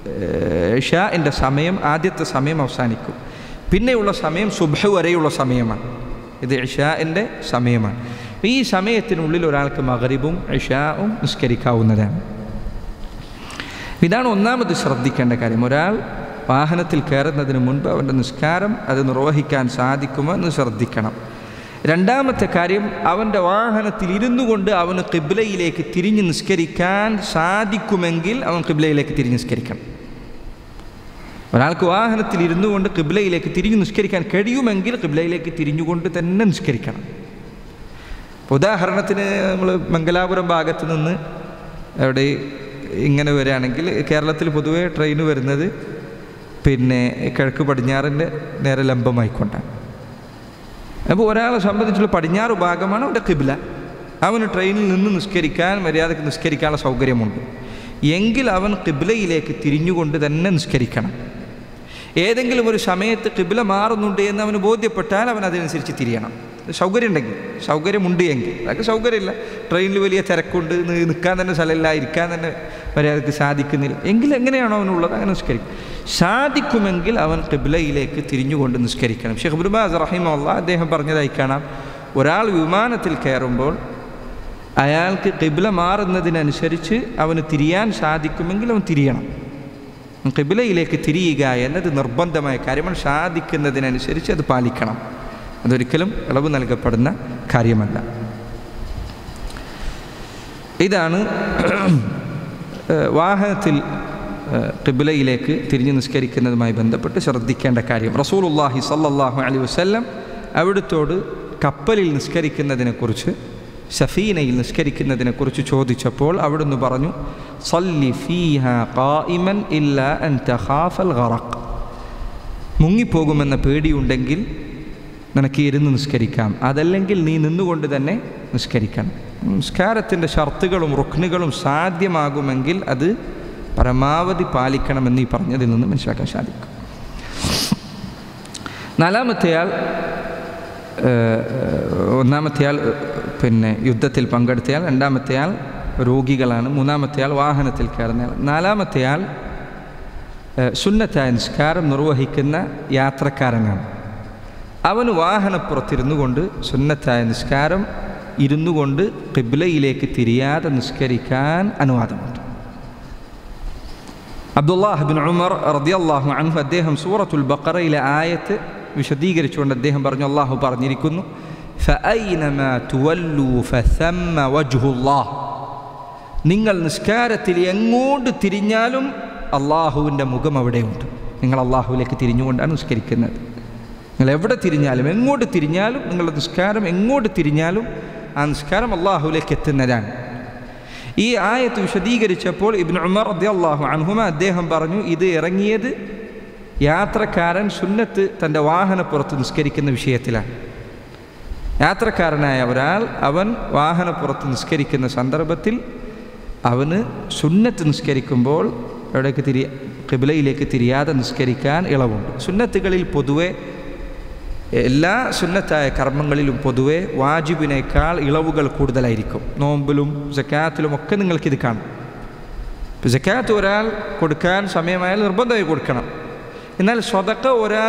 ഇശാഇൻ്റെ സമയം ആദ്യത്തെ സമയം അവസാനിക്കും. പിന്നെയുള്ള സമയം സുബ്ഹ് വരെയുള്ള സമയമാണ്. ഇത് ഇശാഇൻ്റെ സമയമാണ്. ഈ സമയത്തിനുള്ളിൽ ഒരാൾക്ക് മഗ്രിബും ഇശാഉം നിസ്കരിക്കാവുന്നതാണ്. ഇതാണ് ഒന്നാമത് ശ്രദ്ധിക്കേണ്ട കാര്യം. ഒരാൾ വാഹനത്തിൽ കയറുന്നതിന് മുൻപ് അവൻ്റെ നിസ്കാരം അത് നിർവഹിക്കാൻ സാധിക്കുമോ എന്ന് ശ്രദ്ധിക്കണം. രണ്ടാമത്തെ കാര്യം, അവൻ്റെ വാഹനത്തിൽ ഇരുന്നു കൊണ്ട് അവന് ഖിബ്ലയിലേക്ക് തിരിഞ്ഞ് നിസ്കരിക്കാൻ സാധിക്കുമെങ്കിൽ അവൻ ഖിബ്ലയിലേക്ക് തിരിഞ്ഞ് നിസ്കരിക്കണം. ഒരാൾക്ക് വാഹനത്തിൽ ഇരുന്നു കൊണ്ട് ഖിബ്ലയിലേക്ക് തിരിഞ്ഞ് നിസ്കരിക്കാൻ കഴിയുമെങ്കിൽ ഖിബ്ലയിലേക്ക് തിരിഞ്ഞുകൊണ്ട് തന്നെ നിസ്കരിക്കണം. ഉദാഹരണത്തിന് നമ്മൾ മംഗലാപുരം ഭാഗത്ത് നിന്ന് അവിടെ ഇങ്ങനെ വരികയാണെങ്കിൽ, കേരളത്തിൽ പൊതുവേ ട്രെയിൻ വരുന്നത് പിന്നെ കിഴക്ക് പടിഞ്ഞാറിൻ്റെ നേരെ ലംബമായിക്കൊണ്ടാണ്. അപ്പോൾ ഒരാളെ സംബന്ധിച്ചുള്ള പടിഞ്ഞാറ് ഭാഗമാണ് അവൻ്റെ ഖിബ്ല. അവന് ട്രെയിനിൽ നിന്ന് നിസ്കരിക്കാൻ മര്യാദയ്ക്ക് നിസ്കരിക്കാനുള്ള സൗകര്യമുണ്ട് എങ്കിൽ അവൻ ഖിബ്ലയിലേക്ക് തിരിഞ്ഞുകൊണ്ട് തന്നെ നിസ്കരിക്കണം. ഏതെങ്കിലും ഒരു സമയത്ത് ഖിബ്ല മാറുന്നുണ്ട് എന്ന് അവന് ബോധ്യപ്പെട്ടാൽ അവൻ അതിനനുസരിച്ച് തിരിയണം. സൗകര്യം ഉണ്ടെങ്കിൽ, സൗകര്യമുണ്ട് എങ്കിൽ. അതൊക്കെ സൗകര്യമില്ല, ട്രെയിനിൽ വലിയ തിരക്കുണ്ട്, നിൽക്കാൻ തന്നെ സ്ഥലമില്ല, ഇരിക്കാൻ തന്നെ മര്യാദയ്ക്ക് സാധിക്കുന്നില്ല എങ്കിൽ എങ്ങനെയാണോ അവനുള്ളത് അങ്ങനെ നിസ്കരിക്കും. സാധിക്കുമെങ്കിൽ അവൻ ഖിബ്ലയിലേക്ക് തിരിഞ്ഞുകൊണ്ട് നിസ്കരിക്കണം. ഷെയ്ഖ് ഇബ്നു ബാസ് റഹിമഹുല്ലാഹ് അദ്ദേഹം പറഞ്ഞതായി കാണാം, ഒരാൾ വിമാനത്തിൽ കയറുമ്പോൾ അയാൾക്ക് ഖിബ്ല മാറുന്നതിനനുസരിച്ച് അവന് തിരിയാൻ സാധിക്കുമെങ്കിൽ അവൻ തിരിയണം. ഖിബ്ലയിലേക്ക് തിരിയുക എന്നത് നിർബന്ധമായ കാര്യമാണ്. സാധിക്കുന്നതിനനുസരിച്ച് അത് പാലിക്കണം. അതൊരിക്കലും ഇളവ് നൽകപ്പെടുന്ന കാര്യമല്ല. ഇതാണ് വാഹനത്തിൽ ഖിബ്ലയിലേക്ക് തിരിഞ്ഞ് നിസ്കരിക്കുന്നതുമായി ബന്ധപ്പെട്ട് ശ്രദ്ധിക്കേണ്ട കാര്യം. റസൂലുള്ളാഹി സ്വല്ലല്ലാഹു അലൈഹി വസല്ലം അവിടുത്തോട് കപ്പലിൽ നിസ്കരിക്കുന്നതിനെക്കുറിച്ച്, സഫീനയിൽ നിസ്കരിക്കുന്നതിനെക്കുറിച്ച് ചോദിച്ചപ്പോൾ അവിടുന്ന് പറഞ്ഞു, സല്ലി ഫീഹാ ഖായിമൻ ഇല്ലാ അൻ തഖാഫൽ ഗറഖ്. മുങ്ങിപ്പോകുമെന്ന പേടിയുണ്ടെങ്കിൽ നിനക്ക് ഇരുന്ന് നിസ്കരിക്കാം, അതല്ലെങ്കിൽ നീ നിന്നുകൊണ്ട് തന്നെ നിസ്കരിക്കണം. നിസ്കാരത്തിൻ്റെ ഷർത്തുകളും റുക്നുകളും സാധ്യമാകുമെങ്കിൽ അത് പരമാവധി പാലിക്കണമെന്ന് ഈ പറഞ്ഞതിൽ നിന്ന് മനസ്സിലാക്കാൻ സാധിക്കും. ഒന്നാമത്തെയാൾ പിന്നെ യുദ്ധത്തിൽ പങ്കെടുത്തയാൾ, രണ്ടാമത്തെയാൾ രോഗികളാണ്, മൂന്നാമത്തെയാൾ വാഹനത്തിൽ കയറുന്നയാൾ, നാലാമത്തെയാൾ സുന്നത്തായ നിസ്കാരം നിർവഹിക്കുന്ന യാത്രക്കാരനാണ്. അവന് വാഹനപ്പുറത്തിരുന്നു കൊണ്ട് സുന്നത്തായ നിസ്കാരം ഇരുന്നു കൊണ്ട് ഖിബ്ലയിലേക്ക് തിരിയാതെ നിസ്കരിക്കാൻ അനുവാദമുണ്ട്. അബ്ദുല്ലാഹ് ബിൻ ഉമർ റളിയല്ലാഹു അൻഹു അദ്ദേഹം സൂറത്തുൽ ബഖറയിലെ ആയത്ത് വിശദീകരിച്ചുകൊണ്ട് അദ്ദേഹം പറഞ്ഞു, അല്ലാഹു പറഞ്ഞിരിക്കുന്നു, ഫഅയ്നമാ തുവല്ലൂ ഫസമ്മ വജ്ഹുല്ലാഹ്. നിങ്ങൾ നിസ്കാരത്തിൽ എങ്ങോട്ട് തിരിഞ്ഞാലും അള്ളാഹുവിൻ്റെ മുഖം അവിടെയുണ്ട്. നിങ്ങൾ അള്ളാഹുവിലേക്ക് തിരിഞ്ഞുകൊണ്ടാണ് നിസ്കരിക്കുന്നത്. നിങ്ങൾ എവിടെ തിരിഞ്ഞാലും എങ്ങോട്ട് തിരിഞ്ഞാലും നിങ്ങളുടെ നിസ്കാരം എങ്ങോട്ട് തിരിഞ്ഞാലും ആ നിസ്കാരം അള്ളാഹുവിലേക്ക് എത്തുന്നതാണ്. ഈ ആയത്ത് വിശദീകരിച്ചപ്പോൾ ഇബ്നു ഉമർ റളിയല്ലാഹു അൻഹുമ അദ്ദേഹം പറഞ്ഞു, ഇത് ഇറങ്ങിയത് യാത്രക്കാരൻ സുന്നത്ത് തൻ്റെ വാഹനപ്പുറത്ത് നിസ്കരിക്കുന്ന വിഷയത്തിലാണ്. യാത്രക്കാരനായ ഒരാൾ അവൻ വാഹനപ്പുറത്ത് നിസ്കരിക്കുന്ന സന്ദർഭത്തിൽ അവന് സുന്നത്ത് നിസ്കരിക്കുമ്പോൾ എവിടേക്ക് ഖിബ്ലയിലേക്ക് തിരിയാതെ നിസ്കരിക്കാൻ ഇളവുണ്ട്. സുന്നത്തുകളിൽ പൊതുവെ എല്ലാ സുന്നത്തായ കർമ്മങ്ങളിലും പൊതുവെ വാജിബിനേക്കാൾ ഇളവുകൾ കൂടുതലായിരിക്കും. നോമ്പിലും സക്കാത്തിലും ഒക്കെ നിങ്ങൾക്കിത് കാണും. ഇപ്പോൾ സക്കാത്ത് ഒരാൾ കൊടുക്കാൻ സമയമായാൽ നിർബന്ധമായി കൊടുക്കണം. എന്നാൽ സ്വതക്ക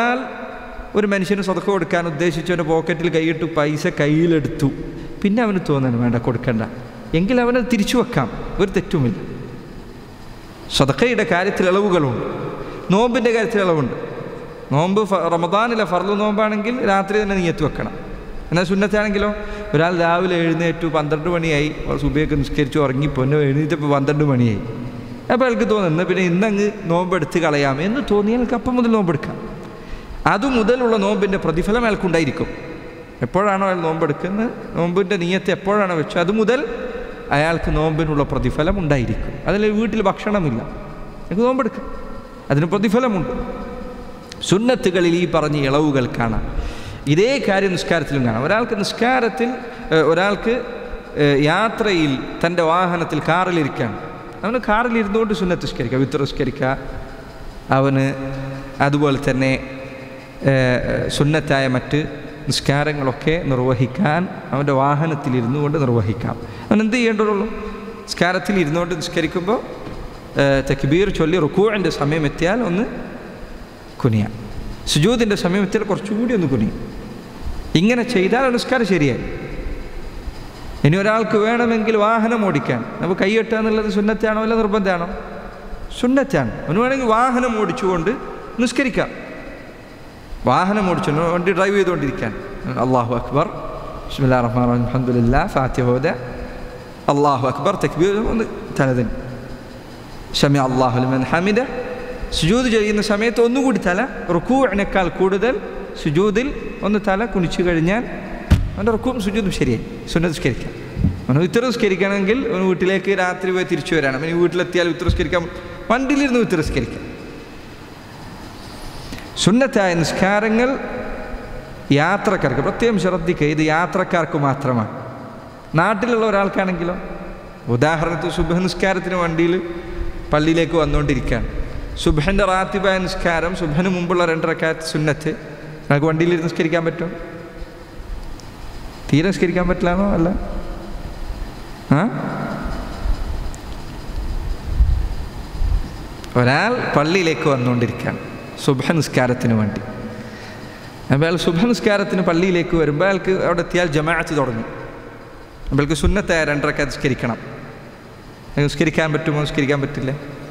ഒരു മനുഷ്യന് സ്വതക്ക കൊടുക്കാൻ ഉദ്ദേശിച്ചവൻ്റെ പോക്കറ്റിൽ കൈയിട്ട് പൈസ കയ്യിലെടുത്തു, പിന്നെ അവന് തോന്നുന്നു വേണ്ട കൊടുക്കണ്ട എങ്കിൽ അവനത് തിരിച്ചു വെക്കാം, ഒരു തെറ്റുമില്ല. സ്വതക്കയുടെ കാര്യത്തിൽ ഇളവുകളുണ്ട്, നോമ്പിൻ്റെ കാര്യത്തിൽ ഇളവുണ്ട്. നോമ്പ് റമദാനിലെ ഫർള് നോമ്പാണെങ്കിൽ രാത്രി തന്നെ നിയ്യത്ത് വെക്കണം. എന്നാൽ സുന്നത്താണെങ്കിലോ ഒരാൾ രാവിലെ എഴുന്നേറ്റു 12 മണിയായി, സുബഹിയൊക്കെ നിസ്കരിച്ചു ഉറങ്ങിപ്പോന്നു, എഴുന്നേറ്റപ്പോൾ 12 മണിയായി. അപ്പോൾ അയാൾക്ക് തോന്നുന്നു പിന്നെ ഇന്നങ്ങ് നോമ്പെടുത്ത് കളയാം എന്ന് തോന്നിയാൽ അയാൾക്ക് അപ്പം മുതൽ നോമ്പെടുക്കാം. അതുമുതലുള്ള നോമ്പിൻ്റെ പ്രതിഫലം അയാൾക്കുണ്ടായിരിക്കും. എപ്പോഴാണോ അയാൾ നോമ്പെടുക്കുന്നത്, നോമ്പിൻ്റെ നിയ്യത്ത് എപ്പോഴാണോ വെച്ചത് അതുമുതൽ അയാൾക്ക് നോമ്പിനുള്ള പ്രതിഫലം ഉണ്ടായിരിക്കും. അതിൽ വീട്ടിൽ ഭക്ഷണമില്ല, എനിക്ക് നോമ്പെടുക്കാം, അതിന് പ്രതിഫലമുണ്ട്. സുന്നത്തുകളിൽ ഈ പറഞ്ഞ ഇളവുകൾ കാണാം. ഇതേ കാര്യം നിസ്കാരത്തിലും കാണാം. ഒരാൾക്ക് യാത്രയിൽ തൻ്റെ വാഹനത്തിൽ കാറിലിരിക്കാൻ, അവന് കാറിലിരുന്നുകൊണ്ട് സുന്നത്ത് നിസ്കരിക്കുക, വിത്ർ നിസ്കരിക്കുക, അവന് അതുപോലെ തന്നെ സുന്നത്തായ മറ്റ് നിസ്കാരങ്ങളൊക്കെ നിർവഹിക്കാൻ അവൻ്റെ വാഹനത്തിൽ ഇരുന്നു കൊണ്ട് നിർവഹിക്കാം. അവൻ എന്ത് ചെയ്യേണ്ടതുള്ളൂ? നിസ്കാരത്തിൽ ഇരുന്നുകൊണ്ട് നിസ്കരിക്കുമ്പോൾ തക്ബീർ ചൊല്ലി റുക്കൂഇൻ്റെ സമയം എത്തിയാൽ ഒന്ന് കുനിയാം, സുജൂദിൻ്റെ സമയം എത്തിയാൽ കുറച്ചുകൂടി ഒന്ന് കുനിയും. ഇങ്ങനെ ചെയ്താൽ നിസ്കാരം ശരിയായി. ഇനി ഒരാൾക്ക് വേണമെങ്കിൽ വാഹനം ഓടിക്കാൻ, നമുക്ക് കൈയ്യെട്ടുക എന്നുള്ളത് സുന്നത്താണോ അല്ല നിർബന്ധമാണോ? സുന്നത്താണ്. അവന് വേണമെങ്കിൽ വാഹനം ഓടിച്ചുകൊണ്ട് നിസ്കരിക്കാം. വാഹനം ഓടിച്ചു വണ്ടി ഡ്രൈവ് ചെയ്തുകൊണ്ടിരിക്കാൻ അല്ലാഹു അക്ബർ ബിസ്മില്ലാഹിർ റഹ്മാനിർ റഹീം അൽഹംദുലില്ലാഹ് ഫാത്തിഹ ഓതുക, അല്ലാഹു അക്ബർ തക്ബീർ ഒന്ന് തലതിന് ശമി അല്ലാഹു ലിമൻ ഹമിദ. സുജൂദ് ചെയ്യുന്ന സമയത്ത് ഒന്നുകൂടി തല റുക്കൂഇനേക്കാൾ കൂടുതൽ സുജൂദിൽ ഒന്ന് തല കുനിച്ചു കഴിഞ്ഞാൽ അവൻ്റെ റുക്കൂഉം സുജൂദും ശരിയായി. സുന്നത്ത് നിസ്കരിക്കാം. അവന് വിത്തർ നിസ്കരിക്കണമെങ്കിൽ അവന് വീട്ടിലേക്ക് രാത്രി പോയി തിരിച്ചു വരാണ്. അവന് വീട്ടിലെത്തിയാൽ വിത്തർ നിസ്കരിക്കാം, വണ്ടിയിലിരുന്ന് വിത്തർ നിസ്കരിക്കാം. സുന്നത്തായ നിസ്കാരങ്ങൾ യാത്രക്കാർക്ക് പ്രത്യേകം ശ്രദ്ധിക്കുക. ഇത് യാത്രക്കാർക്ക് മാത്രമാണ്. നാട്ടിലുള്ള ഒരാൾക്കാണെങ്കിലോ, ഉദാഹരണത്തിന് സുബ്ഹ് നിസ്കാരത്തിന് വണ്ടിയിൽ പള്ളിയിലേക്ക് വന്നുകൊണ്ടിരിക്കുകയാണ്. സുബ്ഹിൻ്റെ റാത്തിബായ നിസ്കാരം, സുബ്ഹിന് മുമ്പുള്ള 2 റക്അത്ത് സുന്നത്ത് നമുക്ക് വണ്ടിയിലിരുന്ന് നിസ്കരിക്കാൻ പറ്റും? തീരെ നിസ്കരിക്കാൻ പറ്റില്ലാന്നോ? അല്ല, ഒരാൾ പള്ളിയിലേക്ക് വന്നുകൊണ്ടിരിക്കുകയാണ് സുബ്ഹ് നിസ്കാരത്തിന് വേണ്ടി. അപ്പോൾ അയാൾ സുബ്ഹ് നിസ്കാരത്തിന് പള്ളിയിലേക്ക് വരുമ്പോൾ അയാൾക്ക് അവിടെ എത്തിയാൽ ജമാഅത്ത് തുടങ്ങി. അപ്പോൾ അയാൾക്ക് സുന്നത്തായ 2 റക്അത്ത് നിസ്കരിക്കണം. നിസ്കരിക്കാൻ പറ്റുമോ? നിസ്കരിക്കാൻ പറ്റില്ല.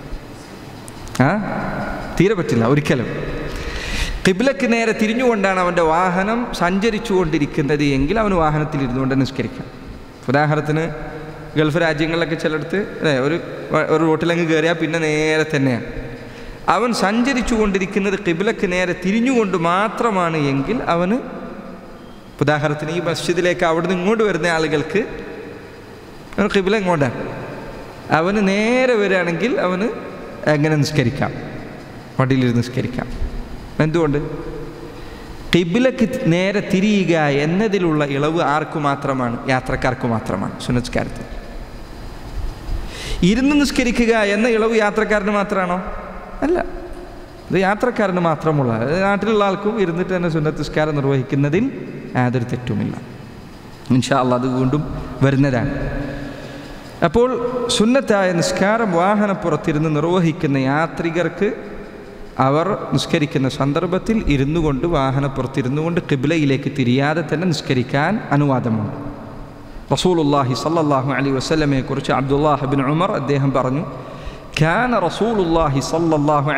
തീരെ പറ്റില്ല ഒരിക്കലും. ഖിബ്ലക്ക് നേരെ തിരിഞ്ഞുകൊണ്ടാണ് അവൻ്റെ വാഹനം സഞ്ചരിച്ചു കൊണ്ടിരിക്കുന്നത് എങ്കിൽ അവന് വാഹനത്തിലിരുന്നു കൊണ്ട് നിസ്കരിക്കാം. ഉദാഹരണത്തിന് ഗൾഫ് രാജ്യങ്ങളിലൊക്കെ ചിലടത്ത് ഒരു റോട്ടിലങ്ങ് കയറിയാൽ പിന്നെ നേരെ തന്നെയാണ്. അവൻ സഞ്ചരിച്ചു കൊണ്ടിരിക്കുന്നത് ഖിബ്ലക്ക് നേരെ തിരിഞ്ഞുകൊണ്ട് മാത്രമാണ് എങ്കിൽ അവന്, ഉദാഹരണത്തിന് ഈ മസ്ജിദിലേക്ക് അവിടുന്ന് ഇങ്ങോട്ട് വരുന്ന ആളുകൾക്ക് അവന് ഖിബ്ല ഇങ്ങോട്ടാണ്, അവന് നേരെ വരികയാണെങ്കിൽ അവന് എങ്ങനെ നിസ്കരിക്കാം? വണ്ടിയിലിരുന്ന് നിസ്കരിക്കാം. എന്തുകൊണ്ട്? ഖിബ്ലക്ക് നേരെ തിരിയുക എന്നതിലുള്ള ഇളവ് ആർക്ക് മാത്രമാണ്? യാത്രക്കാർക്ക് മാത്രമാണ്. സുന്നത്ത് നിസ്കാരത്തിൽ ഇരുന്ന് നിസ്കരിക്കുക എന്ന ഇളവ് യാത്രക്കാരന് മാത്രമാണോ? അല്ല, ഇത് യാത്രക്കാരന് മാത്രമുള്ള, നാട്ടിലുള്ള ആൾക്കും ഇരുന്നിട്ട് തന്നെ സുന്നത്ത് നിസ്കാരം നിർവഹിക്കുന്നതിൽ യാതൊരു തെറ്റുമില്ല. ഇൻഷാ അല്ലാഹ് അത് വീണ്ടും വരുന്നതാണ്. അപ്പോൾ സുന്നത്തായ നിസ്കാരം വാഹനപ്പുറത്തിരുന്ന് നിർവഹിക്കുന്ന യാത്രികർക്ക് അവർ നിസ്കരിക്കുന്ന സന്ദർഭത്തിൽ ഇരുന്നു കൊണ്ട്, വാഹനപ്പുറത്തിരുന്നു കൊണ്ട് ഖിബ്ലയിലേക്ക് തിരിയാതെ തന്നെ നിസ്കരിക്കാൻ അനുവാദമുണ്ട്. റസൂലുള്ളാഹി സ്വല്ലല്ലാഹു അലൈഹി വസല്ലമയെ കുറിച്ച് അബ്ദുല്ലാഹ് ഇബ്നു ഉമർ അദ്ദേഹം പറഞ്ഞു, കാന റസൂലുള്ളാഹി സ്വല്ലല്ലാഹു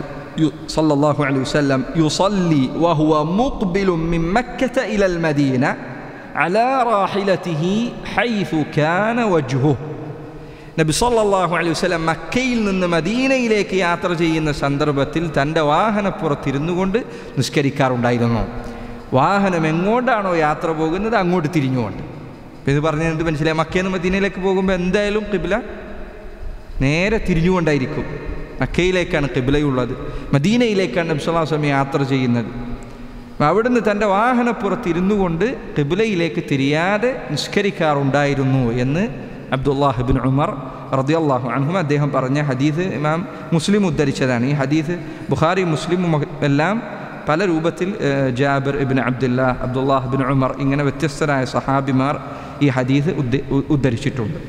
അലൈഹി വസല്ലം യുസല്ലി വഹുവ മുഖ്ബിലുൻ മിൻ മക്കത ഇലൽ മദീന അലാ റാഹിലതിഹി ഹൈസു കാന വജ്ഹുഹു. നബി സല്ലല്ലാഹു അലൈഹി വസല്ലം മക്കയിൽ നിന്ന് മദീനയിലേക്ക് യാത്ര ചെയ്യുന്ന സന്ദർഭത്തിൽ തൻ്റെ വാഹനപ്പുറത്തിരുന്നു കൊണ്ട് നിസ്കരിക്കാറുണ്ടായിരുന്നു. വാഹനം എങ്ങോട്ടാണോ യാത്ര പോകുന്നത് അങ്ങോട്ട് തിരിഞ്ഞുകൊണ്ട്. ഇത് പറഞ്ഞത് മനസ്സിലായി. മക്കയിൽ നിന്ന് മദീനയിലേക്ക് പോകുമ്പോൾ എന്തായാലും ഖിബ്ല നേരെ തിരിഞ്ഞുകൊണ്ടായിരിക്കും. മക്കയിലേക്കാണ് ഖിബ്ലയുള്ളത്, മദീനയിലേക്കാണ് നബി സല്ലല്ലാഹു അലൈഹി വസല്ലം യാത്ര ചെയ്യുന്നത്. അവിടുന്ന് തൻ്റെ വാഹനപ്പുറത്തിരുന്നു കൊണ്ട് ഖിബ്ലയിലേക്ക് തിരിയാതെ നിസ്കരിക്കാറുണ്ടായിരുന്നു എന്ന് അബ്ദുല്ലാഹ് ഇബ്നു ഉമർ റളിയല്ലാഹു അൻഹു അദ്ദേഹം പറഞ്ഞ ഹദീസ് ഇമാം മുസ്ലിം ഉദ്ധരിച്ചതാണ്. ഈ ഹദീസ് ബുഖാരി മുസ്ലിമും എല്ലാം പല രൂപത്തിൽ ജാബിർ ഇബ്നു അബ്ദുല്ലാഹ്, അബ്ദുല്ലാഹ് ഇബ്നു ഉമർ ഇങ്ങനെ വ്യത്യസ്തരായ സഹാബിമാർ ഈ ഹദീസ് ഉദ്ധരിച്ചിട്ടുണ്ട്.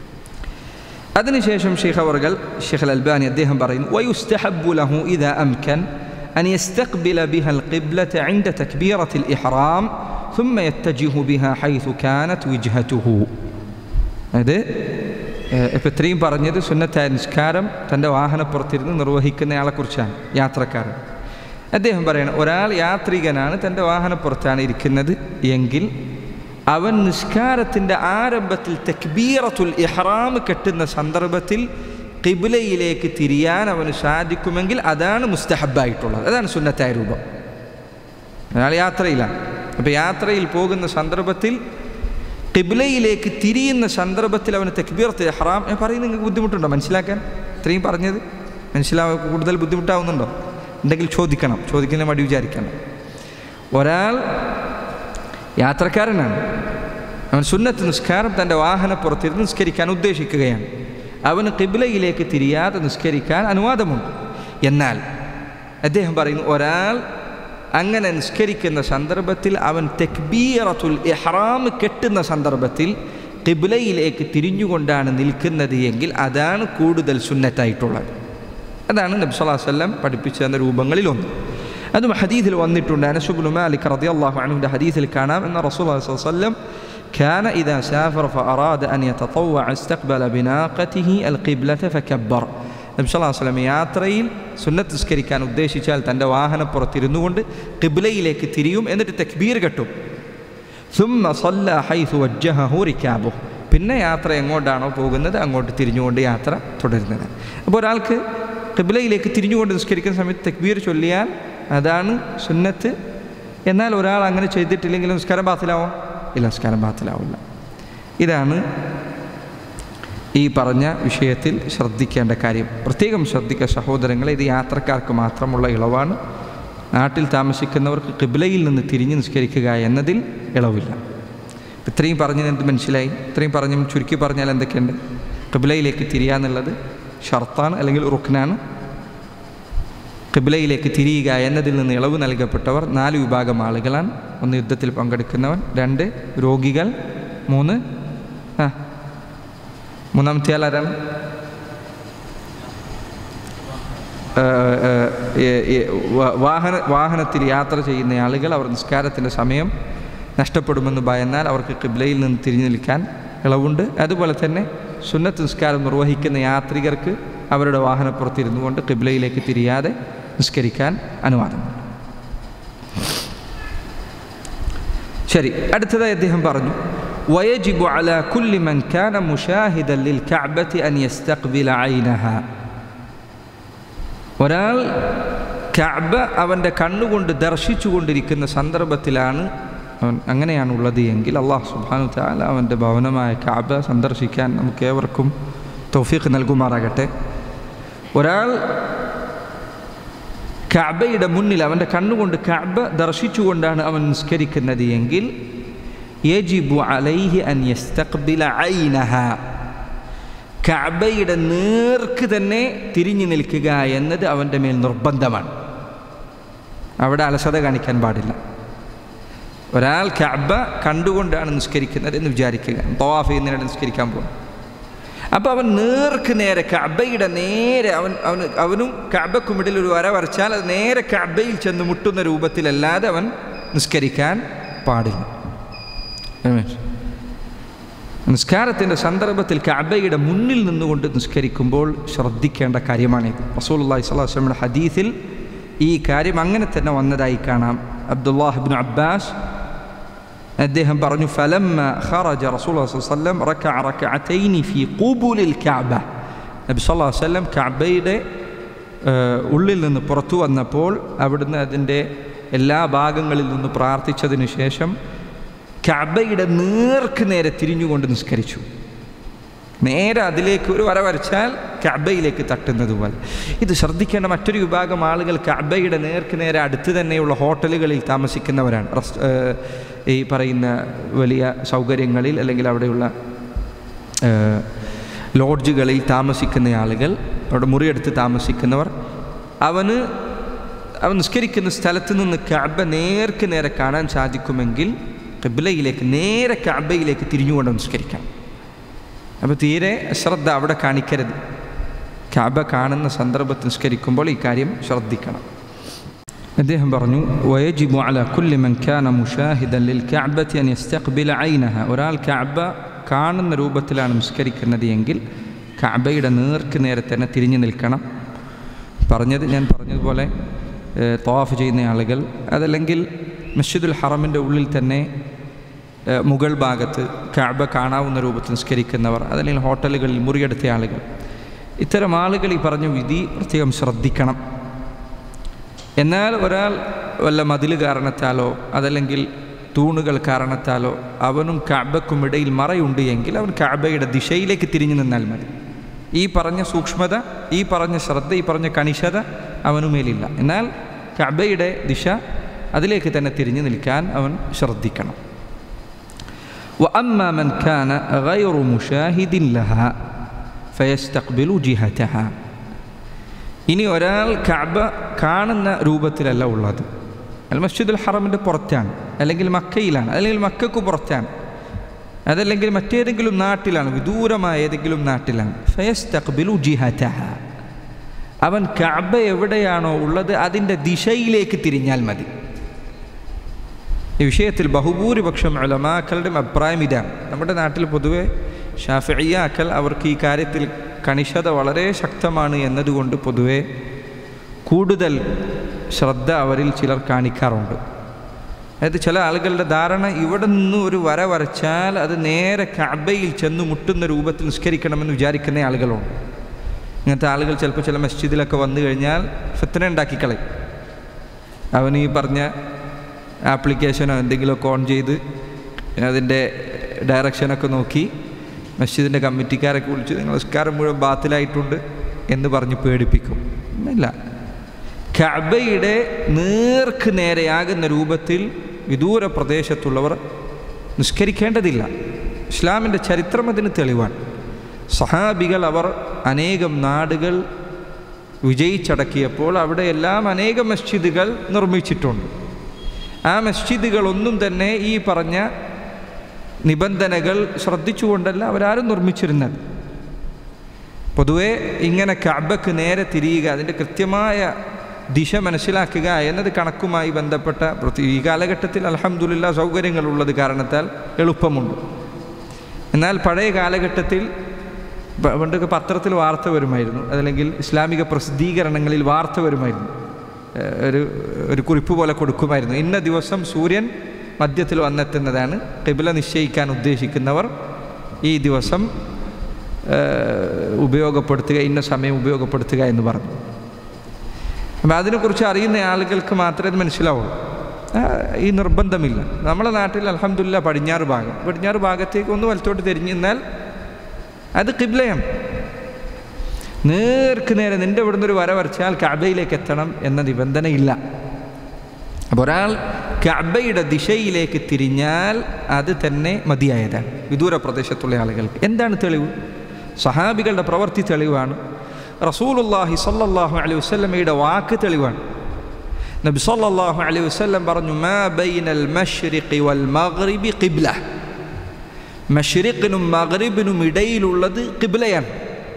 അതിനുശേഷം ഷെയ്ഖ് അവർകൾ, ഷെയ്ഖ് അൽ അൽബാനി അദ്ദേഹം പറയുന്നു, വയുസ്തഹബ്ബു ലഹു ഇദാ അംകൻ അൻ യസ്തഖ്ബില ബിഹൽ ഖിബ്ലത ഇൻദ തക്ബീറത്തിൽ ഇഹ്റാം ثم يتجه بها حيث كانت وجهته. അത് ഇപ്പം ഇത്രയും പറഞ്ഞത് സുന്നത്തായ നിസ്കാരം തൻ്റെ വാഹനപ്പുറത്തിരുന്ന് നിർവഹിക്കുന്നയാളെക്കുറിച്ചാണ്, യാത്രക്കാരൻ. അദ്ദേഹം പറയണം, ഒരാൾ യാത്രികനാണ്, തൻ്റെ വാഹനപ്പുറത്താണ് ഇരിക്കുന്നത് എങ്കിൽ അവൻ നിസ്കാരത്തിൻ്റെ ആരംഭത്തിൽ തക്ബീറത്തുൽ ഇഹ്റാം കെട്ടുന്ന സന്ദർഭത്തിൽ ഖിബ്ലയിലേക്ക് തിരിയാൻ അവന് സാധിക്കുമെങ്കിൽ അതാണ് മുസ്തഹബായിട്ടുള്ളത്, അതാണ് സുന്നത്തായ രൂപം. അയാൾ യാത്രയിലാണ്. അപ്പോൾ യാത്രയിൽ പോകുന്ന സന്ദർഭത്തിൽ ഖിബ്ലയിലേക്ക് തിരിയുന്ന സന്ദർഭത്തിൽ അവന് തക്ബീറത്തുൽ ഇഹ്റാം, ഞാൻ പറയുന്നത് നിങ്ങൾക്ക് ബുദ്ധിമുട്ടുണ്ടോ മനസ്സിലാക്കാൻ? ഇത്രയും പറഞ്ഞത് കൂടുതൽ ബുദ്ധിമുട്ടാവുന്നുണ്ടോ? ഉണ്ടെങ്കിൽ ചോദിക്കണം, ചോദിക്കുന്ന മടി വിചാരിക്കണം. ഒരാൾ യാത്രക്കാരനാണ്, അവൻ സുന്നത്ത് നിസ്കാരം തൻ്റെ വാഹനപ്പുറത്തിരുന്ന് നിസ്കരിക്കാൻ ഉദ്ദേശിക്കുകയാണ്. അവന് ഖിബ്ലയിലേക്ക് തിരിയാതെ നിസ്കരിക്കാൻ അനുവാദമുണ്ട്. എന്നാൽ അദ്ദേഹം പറയുന്നു, ഒരാൾ അങ്ങനെ നിസ്കരിക്കുന്ന സന്ദർഭത്തിൽ അവൻ തക്ബീറത്തുൽ ഇഹ്റാം കെട്ടുന്ന സന്ദർഭത്തിൽ ഖിബ്ലയിലേക്ക് തിരിഞ്ഞുകൊണ്ടാണ് നിൽക്കുന്നത് എങ്കിൽ അതാണ് കൂടുതൽ സുന്നത്തായിട്ടുള്ളത്. അതാണ് നബി സല്ലല്ലാഹു അലൈഹി വസല്ലം പഠിപ്പിച്ചു തന്ന രൂപങ്ങളിലൊന്ന്. അതും ഹദീസിൽ വന്നിട്ടുണ്ട്. അനസ് ഇബ്നു മാലിക് റളിയല്ലാഹു അൻഹുവിന്റെ ഹദീസിൽ കാണാം, എന്ന റസൂലുള്ളാഹി സ്വല്ലല്ലാഹു അലൈഹി വസല്ലം كان إذا سافر فأراد أن يتطوع استقبل بناقته القبلة فكبر. നബി സല്ലല്ലാഹു അലൈഹി വസല്ലം യാത്രയിൽ സുന്നത്ത് നിസ്കരിക്കാൻ ഉദ്ദേശിച്ചാൽ തൻ്റെ വാഹനപ്പുറത്തിരുന്നു കൊണ്ട് ഖിബ്ലയിലേക്ക് തിരിയും, എന്നിട്ട് തക്ബീർ കെട്ടും. ثم صلى حيث وجهه ركابه. പിന്നെ യാത്ര എങ്ങോട്ടാണോ പോകുന്നത് അങ്ങോട്ട് തിരിഞ്ഞുകൊണ്ട് യാത്ര തുടരുന്നത്. അപ്പോൾ ഒരാൾക്ക് ഖിബ്ലയിലേക്ക് തിരിഞ്ഞുകൊണ്ട് നിസ്കരിക്കുന്ന സമയത്ത് തക്ബീർ ചൊല്ലിയാൽ അതാണ് സുന്നത്ത്. എന്നാൽ ഒരാൾ അങ്ങനെ ചെയ്തിട്ടില്ലെങ്കിൽ നിസ്കാരം ബാത്തിലാവും? ഇല്ല, നിസ്കാരം ബാത്തിലാവില്ല. ഇതാണ് ഈ പറഞ്ഞ വിഷയത്തിൽ ശ്രദ്ധിക്കേണ്ട കാര്യം. പ്രത്യേകം ശ്രദ്ധിക്കുക സഹോദരങ്ങളെ, ഇത് യാത്രക്കാർക്ക് മാത്രമുള്ള ഇളവാണ്. നാട്ടിൽ താമസിക്കുന്നവർക്ക് ഖിബ്ലയിൽ നിന്ന് തിരിഞ്ഞ് നിസ്കരിക്കുക എന്നതിൽ ഇളവില്ല. ഇത്രയും പറഞ്ഞത് എന്ത് മനസ്സിലായി? ഇത്രയും ചുരുക്കി പറഞ്ഞാൽ എന്തൊക്കെയുണ്ട്? ഖിബ്ലയിലേക്ക് തിരിയാന്നുള്ളത് ഷർത്താണ്, അല്ലെങ്കിൽ റുക്നാണ്. ഖിബ്ലയിലേക്ക് തിരിയുക എന്നതിൽ നിന്ന് ഇളവ് നൽകപ്പെട്ടവർ 4 വിഭാഗം ആളുകളാണ്. 1 യുദ്ധത്തിൽ പങ്കെടുക്കുന്നവൻ, 2 രോഗികൾ, 3 മൂന്നാമത്തെ ആളാരാണ്? വാഹനത്തിൽ യാത്ര ചെയ്യുന്ന ആളുകൾ. അവർ നിസ്കാരത്തിൻ്റെ സമയം നഷ്ടപ്പെടുമെന്ന് ഭയന്നാൽ അവർക്ക് ഖിബ്ലയിൽ നിന്ന് തിരിഞ്ഞു നിൽക്കാൻ ഇളവുണ്ട്. അതുപോലെ തന്നെ സുന്നത്ത് നിസ്കാരം നിർവഹിക്കുന്ന യാത്രികർക്ക് അവരുടെ വാഹനപ്പുറത്തിരുന്നു കൊണ്ട് ഖിബ്ലയിലേക്ക് തിരിയാതെ നിസ്കരിക്കാൻ അനുവാദമുണ്ട്. ശരി, അടുത്തതായി അദ്ദേഹം പറഞ്ഞു, ويجب على كل من كان مشاهدا للكعبة أن يستقبل عينها. ഒരാൾ കഅബ അവൻ്റെ കണ്ണുകൊണ്ട് ദർശിച്ചുകൊണ്ടിരിക്കുന്ന സന്ദർഭത്തിലാണ് അങ്ങനെയാണുള്ളത് എങ്കിൽ അല്ലാഹു സുബ്ഹാനഹു വ തആല അവൻ്റെ ഭവനമായ കഅബ സന്ദർശിക്കാൻ നമുക്ക് ഏവർക്കും തൗഫീഖ് നൽകുമാറാകട്ടെ. ഒരാൾ കഅബയുടെ മുന്നിൽ അവൻ്റെ കണ്ണുകൊണ്ട് കഅബ ദർശിച്ചുകൊണ്ടാണ് അവൻ നിസ്കരിക്കുന്നത് എങ്കിൽ യജിബു അലൈഹി അൻ യസ്തഖ്ബില ഐനഹ, കഅബയുടെ നേർക്ക് തന്നെ തിരിഞ്ഞു നിൽക്കുക എന്നത് അവൻ്റെ മേൽ നിർബന്ധമാണ്. അവിടെ അലസത കാണിക്കാൻ പാടില്ല. ഒരാൾ കഅബ കണ്ടുകൊണ്ടാണ് നിസ്കരിക്കുന്നത് എന്ന് വിചാരിക്കുക, തവാഫ് ചെയ്യുന്നതിനിടെ നിസ്കരിക്കാൻ പോകും. അപ്പോൾ അവൻ നേർക്ക് നേരെ കഅബയുടെ നേരെ അവനും കഅബക്കും ഇടയിൽ ഒരു വര വരച്ചാൽ അത് നേരെ കഅബയിൽ ചെന്ന് മുട്ടുന്ന രൂപത്തിലല്ലാതെ അവൻ നിസ്കരിക്കാൻ പാടില്ല. നിസ്കാരത്തിൻ്റെ സന്ദർഭത്തിൽ കഅബയുടെ മുന്നിൽ നിന്നുകൊണ്ട് നിസ്കരിക്കുമ്പോൾ ശ്രദ്ധിക്കേണ്ട കാര്യമാണിത്. റസൂലുള്ളാഹി സ്വല്ലല്ലാഹു അലൈഹി വസല്ലം ഹദീസിൽ ഈ കാര്യം അങ്ങനെ തന്നെ വന്നതായി കാണാം. അബ്ദുല്ലാഹ് ഇബ്നു അബ്ബാസ് അദ്ദേഹം പറഞ്ഞു, ഫലമ്മ ഖറജ റസൂലുള്ളാഹി സ്വല്ലല്ലാഹു അലൈഹി വസല്ലം റകഅ റകഅതൈനി ഫീ ഖുബുലിൽ കഅബ. നബി സല്ലല്ലാഹു അലൈഹി വസല്ലം കഅബയുടെ ഉള്ളിൽ നിന്ന് പുറത്തു വന്നപ്പോൾ അവിടുന്ന് അതിൻ്റെ എല്ലാ ഭാഗങ്ങളിൽ നിന്ന് പ്രാർത്ഥിച്ചതിന് ശേഷം കഅബയുടെ നേർക്ക് നേരെ തിരിഞ്ഞുകൊണ്ട് നിസ്കരിച്ചു. നേരെ അതിലേക്ക് ഒരു വര വരച്ചാൽ കഅബയിലേക്ക് തട്ടുന്നത് പോലെ. ഇത് ശ്രദ്ധിക്കേണ്ട മറ്റൊരു വിഭാഗം ആളുകൾ കഅബയുടെ നേർക്ക് നേരെ അടുത്ത് തന്നെയുള്ള ഹോട്ടലുകളിൽ താമസിക്കുന്നവരാണ്. ഈ പറയുന്ന വലിയ സൗകര്യങ്ങളിൽ അല്ലെങ്കിൽ അവിടെയുള്ള ലോഡ്ജുകളിൽ താമസിക്കുന്ന ആളുകൾ, അവിടെ മുറിയെടുത്ത് താമസിക്കുന്നവർ, അവൻ നിസ്കരിക്കുന്ന സ്ഥലത്ത് നിന്ന് കഅബ നേർക്ക് നേരെ കാണാൻ സാധിക്കുമെങ്കിൽ ഖിബ്ലയിലേക്ക് നേരെ കഅബയിലേക്ക് തിരിഞ്ഞുകൊണ്ട് നിസ്കരിക്കാം. അപ്പോൾ തീരെ ശ്രദ്ധ അവിടെ കാണിക്കരുത്. കഅബ കാണുന്ന സന്ദർഭത്തിൽ നിസ്കരിക്കുമ്പോൾ ഈ കാര്യം ശ്രദ്ധിക്കണം. അദ്ദേഹം പറഞ്ഞു, വയജിബു അലാ കുല്ലി മൻ കാന മുശാഹിദൻ ലിൽ കഅബത്തി അൻ യസ്തഖ്ബില ഐനഹ. ഒരാൾ കഅബ കാണുന്ന രൂപത്തിലാണ് നിസ്കരിക്കുന്നത് എങ്കിൽ കഅബയുടെ നേർക്ക് നേരെ തന്നെ തിരിഞ്ഞു നിൽക്കണം. ഞാൻ പറഞ്ഞതുപോലെ തവാഫ് ചെയ്യുന്ന ആളുകൾ, അതല്ലെങ്കിൽ മസ്ജിദുൽ ഹറമിൻ്റെ ഉള്ളിൽ തന്നെ മുകൾ ഭാഗത്ത് കഅബ കാണാവുന്ന രൂപത്തിൽ നിസ്കരിക്കുന്നവർ, അതല്ലെങ്കിൽ ഹോട്ടലുകളിൽ മുറിയെടുത്ത ആളുകൾ, ഇത്തരം ആളുകൾ ഈ പറഞ്ഞ വിധി പ്രത്യേകം ശ്രദ്ധിക്കണം. എന്നാൽ ഒരാൾ വല്ല മതിൽ കാരണത്താലോ അതല്ലെങ്കിൽ തൂണുകൾ കാരണത്താലോ അവനും കഅബക്കും ഇടയിൽ മറയുണ്ട് എങ്കിൽ അവൻ കഅബയുടെ ദിശയിലേക്ക് തിരിഞ്ഞു നിന്നാൽ മതി. ഈ പറഞ്ഞ സൂക്ഷ്മത, ഈ പറഞ്ഞ ശ്രദ്ധ, ഈ പറഞ്ഞ കണിശത അവനുമേലില്ല. എന്നാൽ കഅബയുടെ ദിശ അതിലേക്ക് തന്നെ തിരിഞ്ഞു നിൽക്കാൻ അവൻ ശ്രദ്ധിക്കണം. وأما من كان غير مشاهد لها فيستقبل جهتها. ഇനി ഒരാൾ കഅബ കാണുന്ന രൂപത്തിലല്ല ഉള്ളത്, അൽ മസ്ജിദുൽ ഹറമിൻ്റെ പുറത്താണ്, അല്ലെങ്കിൽ മക്കയിലാണ്, അല്ലെങ്കിൽ മക്കക്ക് പുറത്താണ്, അതല്ലെങ്കിൽ മറ്റേതെങ്കിലും നാട്ടിലാണ്, വിദൂരമായ ഏതെങ്കിലും നാട്ടിലാണ്, ഫയസ്തഖ്ബിലു ജിഹതഹ, അവൻ കഅബ എവിടെയാണോ ഉള്ളത് അതിൻ്റെ ദിശയിലേക്ക് തിരിഞ്ഞാൽ മതി. ഈ വിഷയത്തിൽ ബഹുഭൂരിപക്ഷം ഉലമാക്കളുടെ അഭിപ്രായം ഇതാണ്. നമ്മുടെ നാട്ടിൽ പൊതുവെ ശാഫിഈയാക്കൾ അവർക്ക് ഈ കാര്യത്തിൽ കണിശത വളരെ ശക്തമാണ് എന്നതുകൊണ്ട് പൊതുവെ കൂടുതൽ ശ്രദ്ധ അവരിൽ ചിലർ കാണിക്കാറുണ്ട്. അതായത് ചില ആളുകളുടെ ധാരണ ഇവിടെ നിന്ന് ഒരു വര വരച്ചാൽ അത് നേരെ കഅബയിൽ ചെന്ന് മുട്ടുന്ന രൂപത്തിൽ നിസ്കരിക്കണമെന്ന് വിചാരിക്കുന്ന ആളുകളുണ്ട്. ഇങ്ങനത്തെ ആളുകൾ ചിലപ്പോൾ ചില മസ്ജിദിലൊക്കെ വന്നു കഴിഞ്ഞാൽ ഫിത്ന ഉണ്ടാക്കിക്കളയും. അവൻ ഈ പറഞ്ഞ ആപ്ലിക്കേഷനോ എന്തെങ്കിലുമൊക്കെ ഓൺ ചെയ്ത് അതിൻ്റെ ഡയറക്ഷനൊക്കെ നോക്കി മസ്ജിദിൻ്റെ കമ്മിറ്റിക്കാരൊക്കെ വിളിച്ച് നിങ്ങൾ നിസ്കാരം മുഴുവൻ ബാത്തിലായിട്ടുണ്ട് എന്ന് പറഞ്ഞ് പേടിപ്പിക്കും. ഇല്ല, കഅബയുടെ നേർക്ക് നേരെയാകുന്ന രൂപത്തിൽ വിദൂര പ്രദേശത്തുള്ളവർ നിസ്കരിക്കേണ്ടതില്ല. ഇസ്ലാമിൻ്റെ ചരിത്രം അതിന് തെളിവാണ്. സഹാബികൾ അവർ അനേകം നാടുകൾ വിജയിച്ചടക്കിയപ്പോൾ അവിടെയെല്ലാം അനേകം മസ്ജിദുകൾ നിർമ്മിച്ചിട്ടുണ്ട്. ആ മസ്ജിദുകളൊന്നും തന്നെ ഈ പറഞ്ഞ നിബന്ധനകൾ ശ്രദ്ധിച്ചുകൊണ്ടല്ല അവരാരും നിർമ്മിച്ചിരുന്നത്. പൊതുവെ ഇങ്ങനെ കഅബക്ക് നേരെ തിരിയുക, അതിൻ്റെ കൃത്യമായ ദിശ മനസ്സിലാക്കുക എന്നത് കണക്കുമായി ബന്ധപ്പെട്ട ഈ കാലഘട്ടത്തിൽ അൽഹംദുലില്ലാഹ് സൗകര്യങ്ങളുള്ളത് കാരണത്താൽ എളുപ്പമുണ്ട്. എന്നാൽ പഴയ കാലഘട്ടത്തിൽ പണ്ടൊക്കെ പത്രത്തിൽ വാർത്ത വരുമായിരുന്നു, അതല്ലെങ്കിൽ ഇസ്ലാമിക പ്രസിദ്ധീകരണങ്ങളിൽ വാർത്ത വരുമായിരുന്നു. ഒരു കുറിപ്പ് പോലെ കൊടുക്കുമായിരുന്നു, ഇന്ന ദിവസം സൂര്യൻ മധ്യത്തിൽ വന്നെത്തുന്നതാണ്, ഖിബ്ല നിശ്ചയിക്കാൻ ഉദ്ദേശിക്കുന്നവർ ഈ ദിവസം ഉപയോഗപ്പെടുത്തുക, ഇന്ന സമയം ഉപയോഗപ്പെടുത്തുക എന്ന് പറഞ്ഞു. അപ്പം അതിനെക്കുറിച്ച് അറിയുന്ന ആളുകൾക്ക് മാത്രമേ അത് മനസ്സിലാവുള്ളൂ. ഈ നിർബന്ധമില്ല. നമ്മളെ നാട്ടിൽ അൽഹംദുലില്ലാഹ് പടിഞ്ഞാറ് ഭാഗത്തേക്ക് ഒന്ന് വലത്തോട്ട് തിരിഞ്ഞു നിന്നാൽ അത് ഖിബ്ലയാണ്. നേർക്ക് നേരെ നിൻ്റെ ഇവിടുന്ന് ഒരു വര വരച്ചാൽ കഅബയിലേക്ക് എത്തണം എന്ന നിബന്ധനയില്ല. അപ്പോൾ ഒരാൾ കഅബയുടെ ദിശയിലേക്ക് തിരിഞ്ഞാൽ അത് തന്നെ മതിയായതാണ് വിദൂര പ്രദേശത്തുള്ള ആളുകൾക്ക്. എന്താണ് തെളിവ്? സഹാബികളുടെ പ്രവൃത്തി തെളിവാണ്. റസൂലുള്ളാഹി സ്വല്ലല്ലാഹു അലൈഹി വസല്ലമയുടെ വാക്ക് തെളിവാണ്. നബി സ്വല്ലല്ലാഹു അലൈഹി വസല്ലം പറഞ്ഞു, മാ ബൈനൽ മശ്രിഖി വൽ മഗ്രിബി ഖിബ്ല, മശ്രിഖിനും മഗ്രിബിനും ഇടയിലുള്ളത് ഖിബ്ലയാണ്.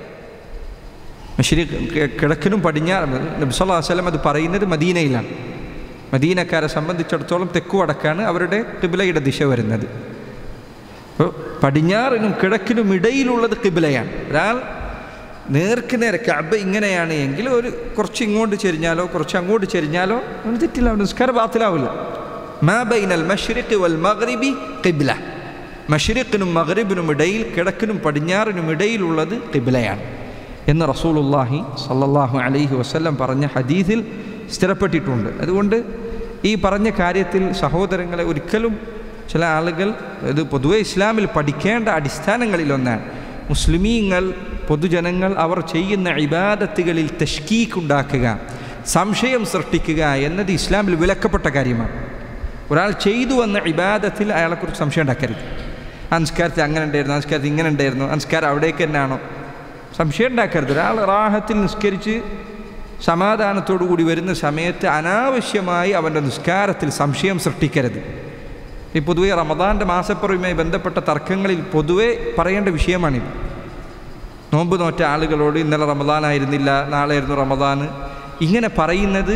മശ്രിഖ് കിഴക്കിനും പടിഞ്ഞാറ്. നബി സ്വല്ലല്ലാഹു അലൈഹി വസല്ലം അത് പറയുന്നത് മദീനയിലാണ്. മദീനക്കാരെ സംബന്ധിച്ചിടത്തോളം തെക്കു വടക്കാണ് അവരുടെ ഖിബ്ലയുടെ ദിശ വരുന്നത്. അപ്പോൾ പടിഞ്ഞാറിനും കിഴക്കിനും ഇടയിലുള്ളത് ഖിബ്ലയാണ്. ഒരാൾ നേർക്ക് നേരെ കഅബ ഇങ്ങനെയാണ് എങ്കിൽ ഒരു കുറച്ച് ഇങ്ങോട്ട് ചെരിഞ്ഞാലോ കുറച്ച് അങ്ങോട്ട് ചെരിഞ്ഞാലോ അവന് തെറ്റില്ല, അവന് നിസ്കാരം ബാത്തിലാവില്ല. മാ ബൈനൽ മശ്രിഖി വൽ മഗ്രിബി ഖിബ്ല, മശ്രിഖിനും മഗ്രിബിനും ഇടയിൽ കിഴക്കിനും പടിഞ്ഞാറിനും ഇടയിലുള്ളത് ഖിബ്ലയാണ് എന്ന് റസൂലുള്ളാഹി സ്വല്ലല്ലാഹു അലൈഹി വസല്ലം പറഞ്ഞ ഹദീസിൽ സ്ഥിരപ്പെട്ടിട്ടുണ്ട്. അതുകൊണ്ട് ഈ പറഞ്ഞ കാര്യത്തിൽ സഹോദരങ്ങളെ ഒരിക്കലും ചില ആളുകൾ, ഇത് പൊതുവെ ഇസ്ലാമിൽ പഠിക്കേണ്ട അടിസ്ഥാനങ്ങളിലൊന്നാണ്. മുസ്ലിമീങ്ങൾ, പൊതുജനങ്ങൾ അവർ ചെയ്യുന്ന ഇബാദത്തുകളിൽ തശ്കീക്ക് ഉണ്ടാക്കുക, സംശയം സൃഷ്ടിക്കുക എന്നത് ഇസ്ലാമിൽ വിലക്കപ്പെട്ട കാര്യമാണ്. ഒരാൾ ചെയ്തു വന്ന ഇബാദത്തിൽ അയാളെക്കുറിച്ച് സംശയം ഉണ്ടാക്കരുത്. അൻസ്കാരത്തിൽ അങ്ങനെ ഉണ്ടായിരുന്നു, അൻസ്കാരത്തിൽ ഇങ്ങനെ ഉണ്ടായിരുന്നു, അൻസ്കാരം അവിടേക്ക് തന്നെയാണോ, സംശയം ഉണ്ടാക്കരുത്. ഒരാൾ റാഹത്തിൽ നിസ്കരിച്ച് സമാധാനത്തോടു കൂടി വരുന്ന സമയത്ത് അനാവശ്യമായി അവൻ്റെ നിസ്കാരത്തിൽ സംശയം സൃഷ്ടിക്കരുത്. ഈ പൊതുവെ റമദാൻ്റെ മാസപ്പിറവിയുമായി ബന്ധപ്പെട്ട തർക്കങ്ങളിൽ പൊതുവെ പറയേണ്ട വിഷയമാണിത്. നോമ്പ് നോറ്റ ആളുകളോട് ഇന്നലെ റമദാനായിരുന്നില്ല, നാളെയായിരുന്നു റമദാൻ, ഇങ്ങനെ പറയുന്നത്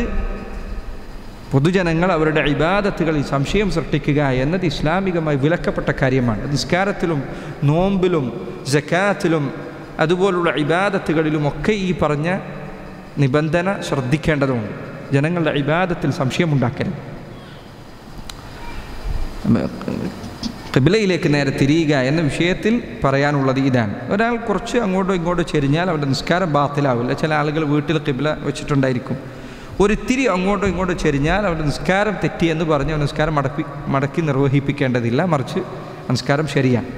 പൊതുജനങ്ങൾ അവരുടെ ഇബാദത്തുകളിൽ സംശയം സൃഷ്ടിക്കുക എന്നത് ഇസ്ലാമികമായി വിലക്കപ്പെട്ട കാര്യമാണ്. നിസ്കാരത്തിലും നോമ്പിലും സക്കാത്തിലും അതുപോലുള്ള ഇബാദത്തുകളിലുമൊക്കെ ഈ പറഞ്ഞ നിബന്ധന ശ്രദ്ധിക്കേണ്ടതുണ്ട്. ജനങ്ങളുടെ ഇബാദത്തിൽ സംശയമുണ്ടാക്കരുത്. ഖിബ്ലയിലേക്ക് നേരെ തിരിയുക എന്ന വിഷയത്തിൽ പറയാനുള്ളത് ഇതാണ്. ഒരാൾ കുറച്ച് അങ്ങോട്ടോ ഇങ്ങോട്ടോ ചെരിഞ്ഞാൽ അവൻ്റെ നിസ്കാരം ബാത്തിലാവില്ല. ചില ആളുകൾ വീട്ടിൽ ഖിബ്ല വെച്ചിട്ടുണ്ടായിരിക്കും. ഒരിത്തിരി അങ്ങോട്ടോ ഇങ്ങോട്ടോ ചെരിഞ്ഞാൽ അവൻ്റെ നിസ്കാരം തെറ്റിയെന്ന് പറഞ്ഞ് അവൻ നിസ്കാരം മടക്കി നിർവഹിപ്പിക്കേണ്ടതില്ല, മറിച്ച് നിസ്കാരം ശരിയാണ്.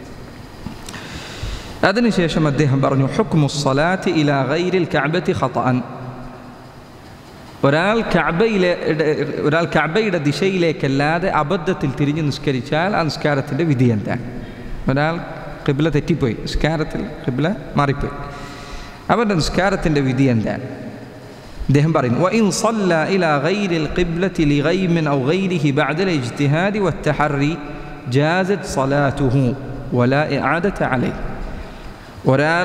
അതിനുശേഷം അദ്ദേഹം പറഞ്ഞു, ഹുക്മുസ്സലാത്തി ഇലാ ഗൈരിൽ കഅബത്തി ഖതഅൻ, ഒരാൾ കഅബയുടെ ദിശയിലേക്കല്ലാതെ അബദ്ധത്തിൽ തിരിഞ്ഞ് നിസ്കരിച്ചാൽ ആ നിസ്കാരത്തിൻ്റെ വിധി എന്താണ്? ഒരാൾ ഖിബ്ല തെറ്റിപ്പോയി, നിസ്കാരത്തിൽ ഖിബ്ല മാറിപ്പോയി, അവൻ്റെ നിസ്കാരത്തിൻ്റെ വിധി എന്താണ്? അദ്ദേഹം പറയുന്നു, വഇൻ സല്ല ഇലാ ഗൈരിൽ ഖിബ്ലത്തി ലിഗൈമിൻ ഔ ഗൈരിഹി ബഅദൽ ഇജ്തിഹാദി വത്തഹറി ജാസത് സലാത്തുഹു. വലാ ഇആദത അലൈഹി. ഒരാൾ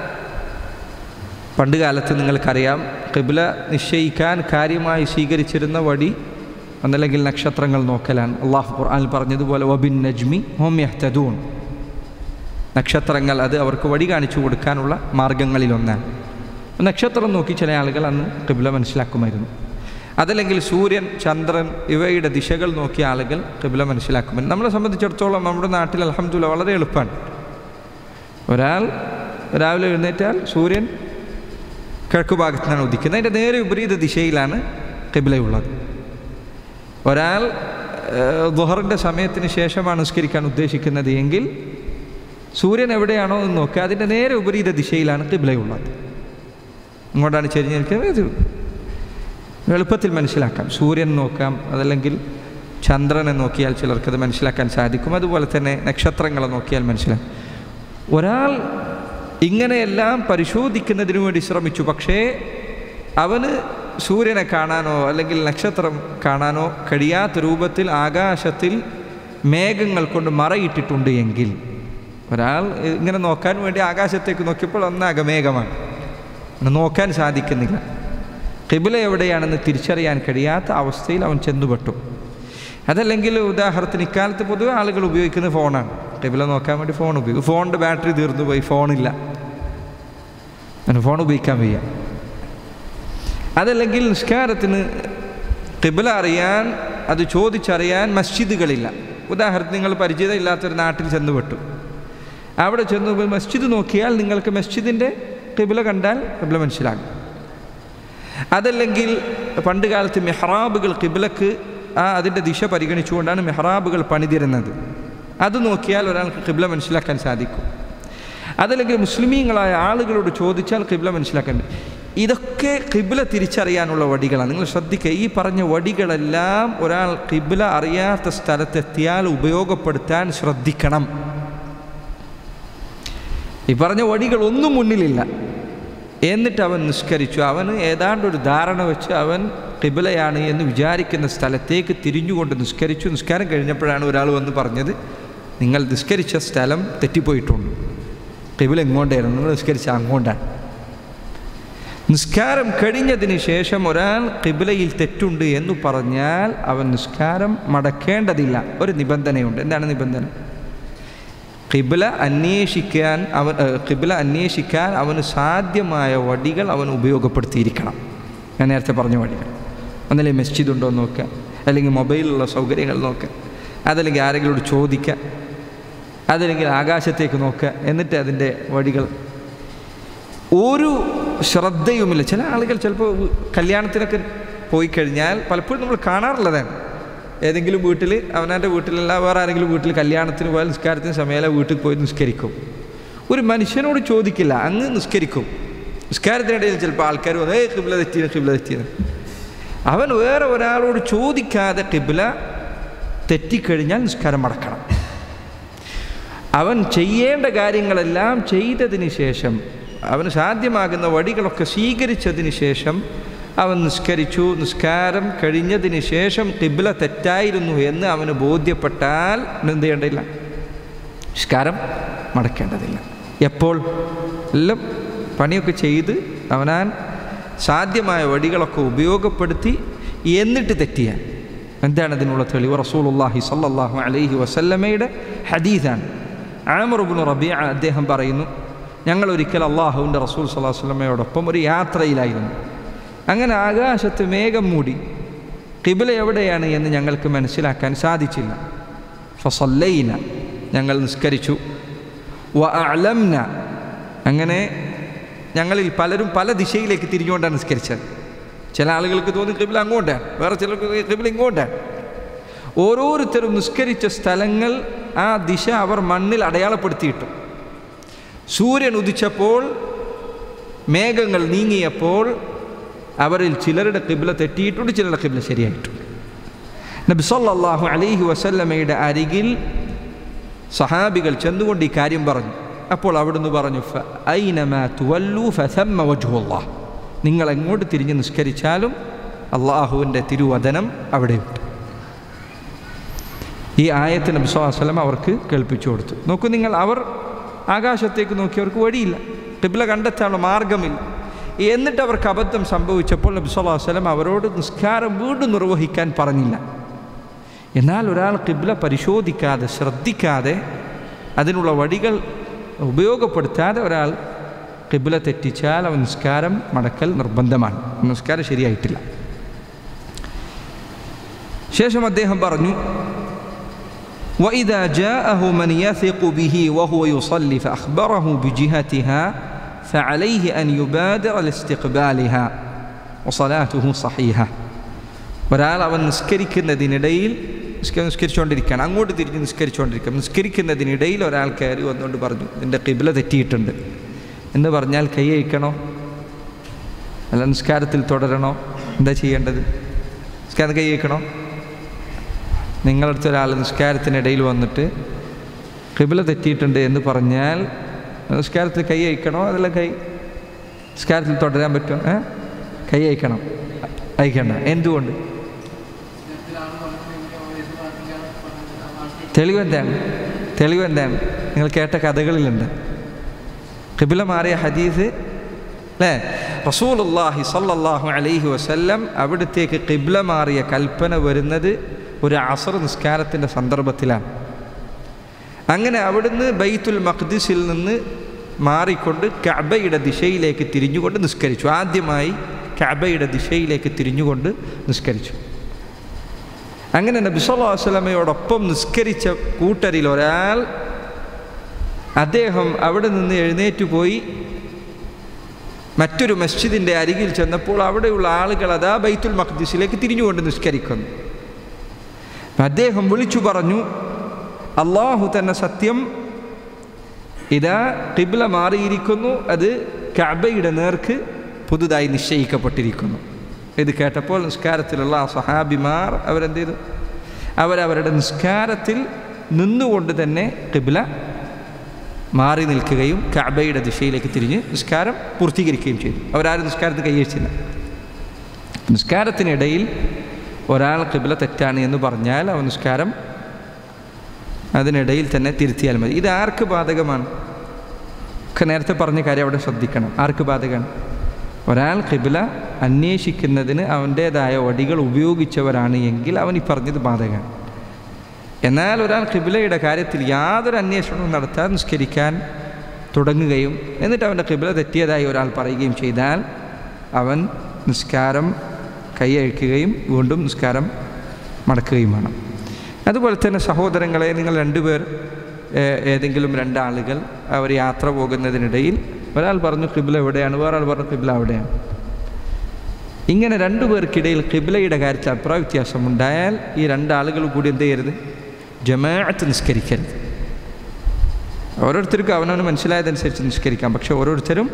പണ്ട് കാലത്ത് നിങ്ങൾക്കറിയാം ഖിബ്ല നിശ്ചയിക്കാൻ കാര്യമായി സ്വീകരിച്ചിരുന്ന വഴി ഒന്നല്ലെങ്കിൽ നക്ഷത്രങ്ങൾ നോക്കലാണ്. അള്ളാഹു ഖുർആനിൽ പറഞ്ഞതുപോലെ വബിൻ നജ്മി ഹും യഹ്തദൂൻ, നക്ഷത്രങ്ങൾ അത് അവർക്ക് വഴി കാണിച്ചു കൊടുക്കാനുള്ള മാർഗങ്ങളിലൊന്നാണ്. നക്ഷത്രം നോക്കി ചില ആളുകൾ അന്ന് ഖിബ്ല മനസ്സിലാക്കുമായിരുന്നു. അതല്ലെങ്കിൽ സൂര്യൻ, ചന്ദ്രൻ ഇവയുടെ ദിശകൾ നോക്കിയ ആളുകൾ ഖിബ്ല മനസ്സിലാക്കുമായിരുന്നു. നമ്മളെ സംബന്ധിച്ചിടത്തോളം നമ്മുടെ നാട്ടിൽ അൽഹംദുലില്ലാഹ് വളരെ എളുപ്പമാണ്. ഒരാൾ രാവിലെ എഴുന്നേറ്റാൽ സൂര്യൻ കിഴക്ക് ഭാഗത്തു നിന്നാണ് ഉദിക്കുന്നത്, അതിൻ്റെ നേരെ വിപരീത ദിശയിലാണ് ഖിബ്ലയുള്ളത്. ഒരാൾ ദുഹറിൻ്റെ സമയത്തിന് ശേഷമാണ് നിസ്കരിക്കാൻ ഉദ്ദേശിക്കുന്നത് എങ്കിൽ സൂര്യൻ എവിടെയാണോ എന്ന് നോക്കുക, അതിൻ്റെ നേരെ വിപരീത ദിശയിലാണ് ഖിബ്ലയുള്ളത്. ഇങ്ങോട്ടാണ് ചെരിഞ്ഞിരിക്കുന്നത്. ഇത് എളുപ്പത്തിൽ മനസ്സിലാക്കാം. സൂര്യൻ നോക്കാം, അതല്ലെങ്കിൽ ചന്ദ്രനെ നോക്കിയാൽ ചിലർക്കത് മനസ്സിലാക്കാൻ സാധിക്കും. അതുപോലെ തന്നെ നക്ഷത്രങ്ങളെ നോക്കിയാൽ മനസ്സിലാക്കും. ഒരാൾ ഇങ്ങനെയെല്ലാം പരിശോധിക്കുന്നതിനു വേണ്ടി ശ്രമിച്ചു, പക്ഷേ അവന് സൂര്യനെ കാണാനോ അല്ലെങ്കിൽ നക്ഷത്രം കാണാനോ കഴിയാത്ത രൂപത്തിൽ ആകാശത്തിൽ മേഘങ്ങൾ കൊണ്ട് മറയിട്ടിട്ടുണ്ട് എങ്കിൽ, ഒരാൾ ഇങ്ങനെ നോക്കാൻ വേണ്ടി ആകാശത്തേക്ക് നോക്കിയപ്പോൾ ഒന്നാകെ മേഘമാണ്, നോക്കാൻ സാധിക്കുന്നില്ല, ഖിബ്ല എവിടെയാണെന്ന് തിരിച്ചറിയാൻ കഴിയാത്ത അവസ്ഥയിൽ അവൻ ചെന്നുപെട്ടു. അതല്ലെങ്കിൽ ഉദാഹരണത്തിന് ഇക്കാലത്ത് പൊതുവെ ആളുകൾ ഉപയോഗിക്കുന്ന ഫോണാണ്. ഖിബ്ല നോക്കാൻ വേണ്ടി ഫോൺ ഉപയോഗിക്കും. ഫോണിൻ്റെ ബാറ്ററി തീർന്നു പോയി, ഫോണില്ല, ഫോൺ ഉപയോഗിക്കാൻ വയ്യ. അതല്ലെങ്കിൽ നിസ്കാരത്തിന് ഖിബ്ല അറിയാൻ, അത് ചോദിച്ചറിയാൻ മസ്ജിദുകളില്ല. ഉദാഹരണത്തിന് നിങ്ങൾ പരിചയമില്ലാത്തൊരു നാട്ടിൽ ചെന്നുപെട്ടു. അവിടെ ചെന്ന് മസ്ജിദ് നോക്കിയാൽ നിങ്ങൾക്ക് മസ്ജിദിൻ്റെ ഖിബ്ല കണ്ടാൽ ഖിബ്ല മനസ്സിലാകും. അതല്ലെങ്കിൽ പണ്ട് കാലത്ത് മെഹ്റാബുകൾ ഖിബ്ലക്ക് അതിൻ്റെ ദിശ പരിഗണിച്ചുകൊണ്ടാണ് മെഹ്റാബുകൾ പണിതിരുന്നത്. അത് നോക്കിയാൽ ഒരാൾക്ക് ഖിബ്ല മനസ്സിലാക്കാൻ സാധിക്കും. അതല്ലെങ്കിൽ മുസ്ലിമീങ്ങളായ ആളുകളോട് ചോദിച്ചാൽ ഖിബ്ല മനസ്സിലാക്കാൻ. ഇതൊക്കെ ഖിബ്ല തിരിച്ചറിയാനുള്ള വടികളാണ്. നിങ്ങൾ ശ്രദ്ധിക്കുക, ഈ പറഞ്ഞ വടികളെല്ലാം ഒരാൾ ഖിബ്ല അറിയാത്ത സ്ഥലത്തെത്തിയാൽ ഉപയോഗപ്പെടുത്താൻ ശ്രദ്ധിക്കണം. ഈ പറഞ്ഞ വടികളൊന്നും മുന്നിലില്ല, എന്നിട്ട് അവൻ നിസ്കരിച്ചു. അവന് ഏതാണ്ടൊരു ധാരണ വെച്ച് അവൻ ഖിബ്ലയാണ് എന്ന് വിചാരിക്കുന്ന സ്ഥലത്തേക്ക് തിരിഞ്ഞുകൊണ്ട് നിസ്കരിച്ചു. നിസ്കാരം കഴിഞ്ഞപ്പോഴാണ് ഒരാൾ വന്ന് പറഞ്ഞത്, നിങ്ങൾ നിസ്കരിച്ച സ്ഥലം തെറ്റിപ്പോയിട്ടുണ്ട്, ഖിബ്ല എങ്ങോട്ടായിരുന്നു, നിങ്ങൾ നിസ്കരിച്ച അങ്ങോട്ടാണ്. നിസ്കാരം കഴിഞ്ഞതിന് ശേഷം ഒരാൾ ഖിബ്ലയിൽ തെറ്റുണ്ട് എന്ന് പറഞ്ഞാൽ അവൻ നിസ്കാരം മടക്കേണ്ടതില്ല. ഒരു നിബന്ധനയുണ്ട്. എന്താണ് നിബന്ധന? ഖിബ്ല അന്വേഷിക്കാൻ അവന് സാധ്യമായ വടികൾ അവൻ ഉപയോഗപ്പെടുത്തിയിരിക്കണം. ഞാൻ നേരത്തെ പറഞ്ഞ വടികൾ, ഒന്നല്ലെങ്കിൽ മസ്ജിദ് ഉണ്ടോ എന്ന് നോക്കുക, അല്ലെങ്കിൽ മൊബൈലിലുള്ള സൗകര്യങ്ങൾ നോക്കുക, അതല്ലെങ്കിൽ ആരെങ്കിലോട് ചോദിക്കുക, അതല്ലെങ്കിൽ ആകാശത്തേക്ക് നോക്കുക, എന്നിട്ട് അതിൻ്റെ വടികൾ. ഒരു ശ്രദ്ധയുമില്ല. ചില ആളുകൾ ചിലപ്പോൾ കല്യാണത്തിനൊക്കെ പോയി കഴിഞ്ഞാൽ പലപ്പോഴും നമ്മൾ കാണാറുള്ളതാണ്. ഏതെങ്കിലും വീട്ടിൽ, അവനവൻ്റെ വീട്ടിലല്ല വേറെ ആരെങ്കിലും വീട്ടിൽ കല്യാണത്തിന് പോയാൽ നിസ്കാരത്തിന് സമയമല്ല, വീട്ടിൽ പോയി നിസ്കരിക്കും. ഒരു മനുഷ്യനോട് ചോദിക്കില്ല, അങ്ങ് നിസ്കരിക്കും. നിസ്കാരത്തിനിടയിൽ ചിലപ്പോൾ ആൾക്കാർ വന്ന് ഖിബ്ല തെറ്റിയെന്ന്. അവൻ വേറെ ഒരാളോട് ചോദിക്കാതെ ഖിബ്ല തെറ്റിക്കഴിഞ്ഞാൽ നിസ്കാരം മടക്കണം. അവൻ ചെയ്യേണ്ട കാര്യങ്ങളെല്ലാം ചെയ്തതിന് ശേഷം, അവന് സാധ്യമാകുന്ന വടികളൊക്കെ സ്വീകരിച്ചതിന് ശേഷം അവൻ നിസ്കരിച്ചു. നിസ്കാരം കഴിഞ്ഞതിന് ശേഷം ഖിബ്ല തെറ്റായിരുന്നു എന്ന് അവന് ബോധ്യപ്പെട്ടാൽ എന്ത് ചെയ്യേണ്ടതില്ല? നിസ്കാരം മടക്കേണ്ടതില്ല. എപ്പോൾ? എല്ലാം പണിയൊക്കെ ചെയ്ത് അവനാൻ സാധ്യമായ വടികളൊക്കെ ഉപയോഗപ്പെടുത്തി എന്നിട്ട് തെറ്റിയാൽ. എന്താണ് അതിനുള്ള തെളിവ്? റസൂലുള്ളാഹി സ്വല്ലല്ലാഹു അലൈഹി വസല്ലമയുടെ ഹദീസാണ്. ആമിർ ഇബ്നു റബീഅ അദ്ദേഹം പറയുന്നു, ഞങ്ങൾ ഒരിക്കൽ അള്ളാഹുവിൻ്റെ റസൂൽ സ്വല്ലല്ലാഹു അലൈഹി വസല്ലമയോടൊപ്പം ഒരു യാത്രയിലായിരുന്നു. അങ്ങനെ ആകാശത്ത് മേഘം മൂടി, ഖിബ്ല എവിടെയാണ് എന്ന് ഞങ്ങൾക്ക് മനസ്സിലാക്കാൻ സാധിച്ചില്ല. ഫസല്ലൈന, ഞങ്ങൾ നിസ്കരിച്ചു. വഅഅലംന, അങ്ങനെ ഞങ്ങളിൽ പലരും പല ദിശയിലേക്ക് തിരിഞ്ഞുകൊണ്ടാണ് നിസ്കരിച്ചത്. ചില ആളുകൾക്ക് തോന്നി ഖിബ്ല അങ്ങോട്ടാണ്, വേറെ ചിലർക്ക് ഖിബ്ല ഇങ്ങോട്ടാണ്. ഓരോരുത്തരും നിസ്കരിച്ച സ്ഥലങ്ങൾ, ആ ദിശ അവർ മണ്ണിൽ അടയാളപ്പെടുത്തിയിട്ടു. സൂര്യൻ ഉദിച്ചപ്പോൾ, മേഘങ്ങൾ നീങ്ങിയപ്പോൾ അവരിൽ ചിലരുടെ ഖിബ്ല തെറ്റിയിട്ടുണ്ട്, ചിലരുടെ ഖിബ്ല ശരിയായിട്ടുണ്ട്. നബി സല്ലല്ലാഹു അലൈഹി വസല്ലമയുടെ അരികിൽ സഹാബികൾ ചെന്നുകൊണ്ട് ഈ കാര്യം പറഞ്ഞു. അപ്പോൾ അവിടുന്ന് പറഞ്ഞു, ഫഅൈനമാ തുവല്ലു ഫസമ്മ വജ്ഹുല്ലാഹ്, നിങ്ങൾ എങ്ങോട്ട് തിരിഞ്ഞ് നിസ്കരിച്ചാലും അള്ളാഹുവിൻ്റെ തിരുവദനം അവിടെയുണ്ട്. ഈ ആയത്ത് നബി സല്ലല്ലാഹു അലൈഹി വസല്ലം അവർക്ക് കേൾപ്പിച്ചു കൊടുത്തു. നോക്കൂ നിങ്ങൾ, അവർ ആകാശത്തേക്ക് നോക്കി, അവർക്ക് വഴിയില്ല, ഖിബ്ല കണ്ടെത്താനുള്ള മാർഗമില്ല. എന്നിട്ട് അവർക്ക് അബദ്ധം സംഭവിച്ചപ്പോൾ നബി സല്ലല്ലാഹു അലൈഹി വസല്ലം അവരോട് നിസ്കാരം വീണ്ടും നിർവഹിക്കാൻ പറഞ്ഞില്ല. എന്നാൽ ഒരാൾ ഖിബ്ല പരിശോധിക്കാതെ, ശ്രദ്ധിക്കാതെ, അതിനുള്ള വഴികൾ ഉപയോഗപ്പെടുത്താതെ ഒരാൾ ഖിബ്ല തെറ്റിച്ചാൽ അവൻ നിസ്കാരം മടക്കൽ നിർബന്ധമാണ്, നിസ്കാരം ശരിയായിട്ടില്ല. ശേഷം അദ്ദേഹം പറഞ്ഞു, وإذا جاءه من يثق به وهو يصلي فأخبره بجهتها فعليه أن يبادر لاستقبالها وصلاته صحيحة. ഒരാൾ അവൻ നിസ്കരിക്കുന്നതിനിടയിൽ നിസ്കരിച്ചുകൊണ്ടിരിക്കുകയാണ്, അങ്ങോട്ട് തിരിഞ്ഞ് നിസ്കരിച്ചുകൊണ്ടിരിക്കുക, നിസ്കരിക്കുന്നതിനിടയിൽ ഒരാൾ കയറി വന്നുകൊണ്ട് പറഞ്ഞു നിൻ്റെ ഖിബ്ല തെറ്റിയിട്ടുണ്ട് എന്ന് പറഞ്ഞാൽ കൈ അയക്കണോ അല്ല നിസ്കാരത്തിൽ തുടരണോ? എന്താ ചെയ്യേണ്ടത്? നിസ്കാരം കൈ അയക്കണോ? നിങ്ങളടുത്ത് ഒരാൾ നിസ്കാരത്തിനിടയിൽ വന്നിട്ട് ഖിബ്ല തെറ്റിയിട്ടുണ്ട് എന്ന് പറഞ്ഞാൽ നിസ്കാരത്തിൽ കൈ അയക്കണോ അതല്ല നിസ്കാരത്തിൽ തുടരാൻ പറ്റുമോ? കൈ അയക്കണം, അയക്കണ്ട. എന്തുകൊണ്ട്? തെളിവെന്താണ്? നിങ്ങൾ കേട്ട കഥകളിലുണ്ട്. ഖിബ്ല മാറിയ ഹദീസ് അല്ലേ? റസൂലുള്ളാഹി സ്വല്ലല്ലാഹു അലൈഹി വസല്ലം അവിടത്തേക്ക് ഖിബ്ല മാറിയ കൽപ്പന വരുന്നത് ഒരു അസ്ർ നിസ്കാരത്തിൻ്റെ സന്ദർഭത്തിലാണ്. അങ്ങനെ അവിടുന്ന് ബൈത്തുൽ മഖ്ദിസിൽ നിന്ന് മാറിക്കൊണ്ട് കഅബയുടെ ദിശയിലേക്ക് തിരിഞ്ഞുകൊണ്ട് നിസ്കരിച്ചു. ആദ്യമായി കഅബയുടെ ദിശയിലേക്ക് തിരിഞ്ഞുകൊണ്ട് നിസ്കരിച്ചു. അങ്ങനെ നബി സല്ലല്ലാഹു അലൈഹി വസല്ലമയോടൊപ്പം നിസ്കരിച്ച കൂട്ടരിൽ ഒരാൾ, അദ്ദേഹം അവിടെ നിന്ന് എഴുന്നേറ്റ് പോയി മറ്റൊരു മസ്ജിദിൻ്റെ അരികിൽ ചെന്നപ്പോൾ അവിടെയുള്ള ആളുകൾ അതാ ബൈത്തുൽ മഖ്ദിസിലേക്ക് തിരിഞ്ഞുകൊണ്ട് നിസ്കരിക്കുന്നു. അദ്ദേഹം വിളിച്ചു പറഞ്ഞു, അല്ലാഹു തന്നെ സത്യം, ഇതാ ഖിബ്ല മാറിയിരിക്കുന്നു, അത് കഅബയുടെ നേർക്ക് പുതുതായി നിശ്ചയിക്കപ്പെട്ടിരിക്കുന്നു. ഇത് കേട്ടപ്പോൾ നിസ്കാരത്തിലുള്ള ആ സഹാബിമാർ അവരെന്ത് ചെയ്തു? അവരവരുടെ നിസ്കാരത്തിൽ നിന്നുകൊണ്ട് തന്നെ ഖിബ്ല മാറി നിൽക്കുകയും കഅബയുടെ ദിശയിലേക്ക് തിരിഞ്ഞ് നിസ്കാരം പൂർത്തീകരിക്കുകയും ചെയ്തു. അവരാരും നിസ്കാരത്തിൽ കൈവച്ചില്ല. നിസ്കാരത്തിനിടയിൽ ഒരാൾ ഖിബ്ല തെറ്റാണ് എന്ന് പറഞ്ഞാൽ അവൻ നിസ്കാരം അതിനിടയിൽ തന്നെ തിരുത്തിയാൽ മതി. ഇത് ആർക്ക് ബാധകമാണ്? നേരത്തെ പറഞ്ഞ കാര്യം അവിടെ ശ്രദ്ധിക്കണം. ആർക്ക് ബാധകമാണ്? ഒരാൾ ഖിബ്ല അന്വേഷിക്കുന്നതിന് അവൻ്റേതായ വടികൾ ഉപയോഗിച്ചവരാണ് എങ്കിൽ അവൻ ഈ പറഞ്ഞത് ബാധകമാണ്. എന്നാൽ ഒരാൾ ഖിബ്ലയുടെ കാര്യത്തിൽ യാതൊരു അന്വേഷണവും നടത്താൻ നിസ്കരിക്കാൻ തുടങ്ങുകയും എന്നിട്ട് അവൻ്റെ ഖിബ്ല തെറ്റിയതായി ഒരാൾ പറയുകയും ചെയ്താൽ അവൻ നിസ്കാരം കൈയഴിക്കുകയും വീണ്ടും നിസ്കാരം മടക്കുകയും വേണം. അതുപോലെ തന്നെ സഹോദരങ്ങളെ, നിങ്ങൾ രണ്ടുപേർ, ഏതെങ്കിലും രണ്ടാളുകൾ അവർ യാത്ര പോകുന്നതിനിടയിൽ ഒരാൾ പറഞ്ഞു ഖിബ്ല എവിടെയാണ്, വേറൊരാൾ പറഞ്ഞു ഖിബ്ല അവിടെയാണ്. ഇങ്ങനെ രണ്ടുപേർക്കിടയിൽ ഖിബ്ലയുടെ കാര്യത്തിൽ അഭിപ്രായ വ്യത്യാസമുണ്ടായാൽ ഈ രണ്ടാളുകൾ കൂടി എന്ത് ചെയ്യരുത്? ജമാഅത്ത് നിസ്കരിക്കരുത്. ഓരോരുത്തർക്കും അവനവന് മനസ്സിലായതനുസരിച്ച് നിസ്കരിക്കാം, പക്ഷെ ഓരോരുത്തരും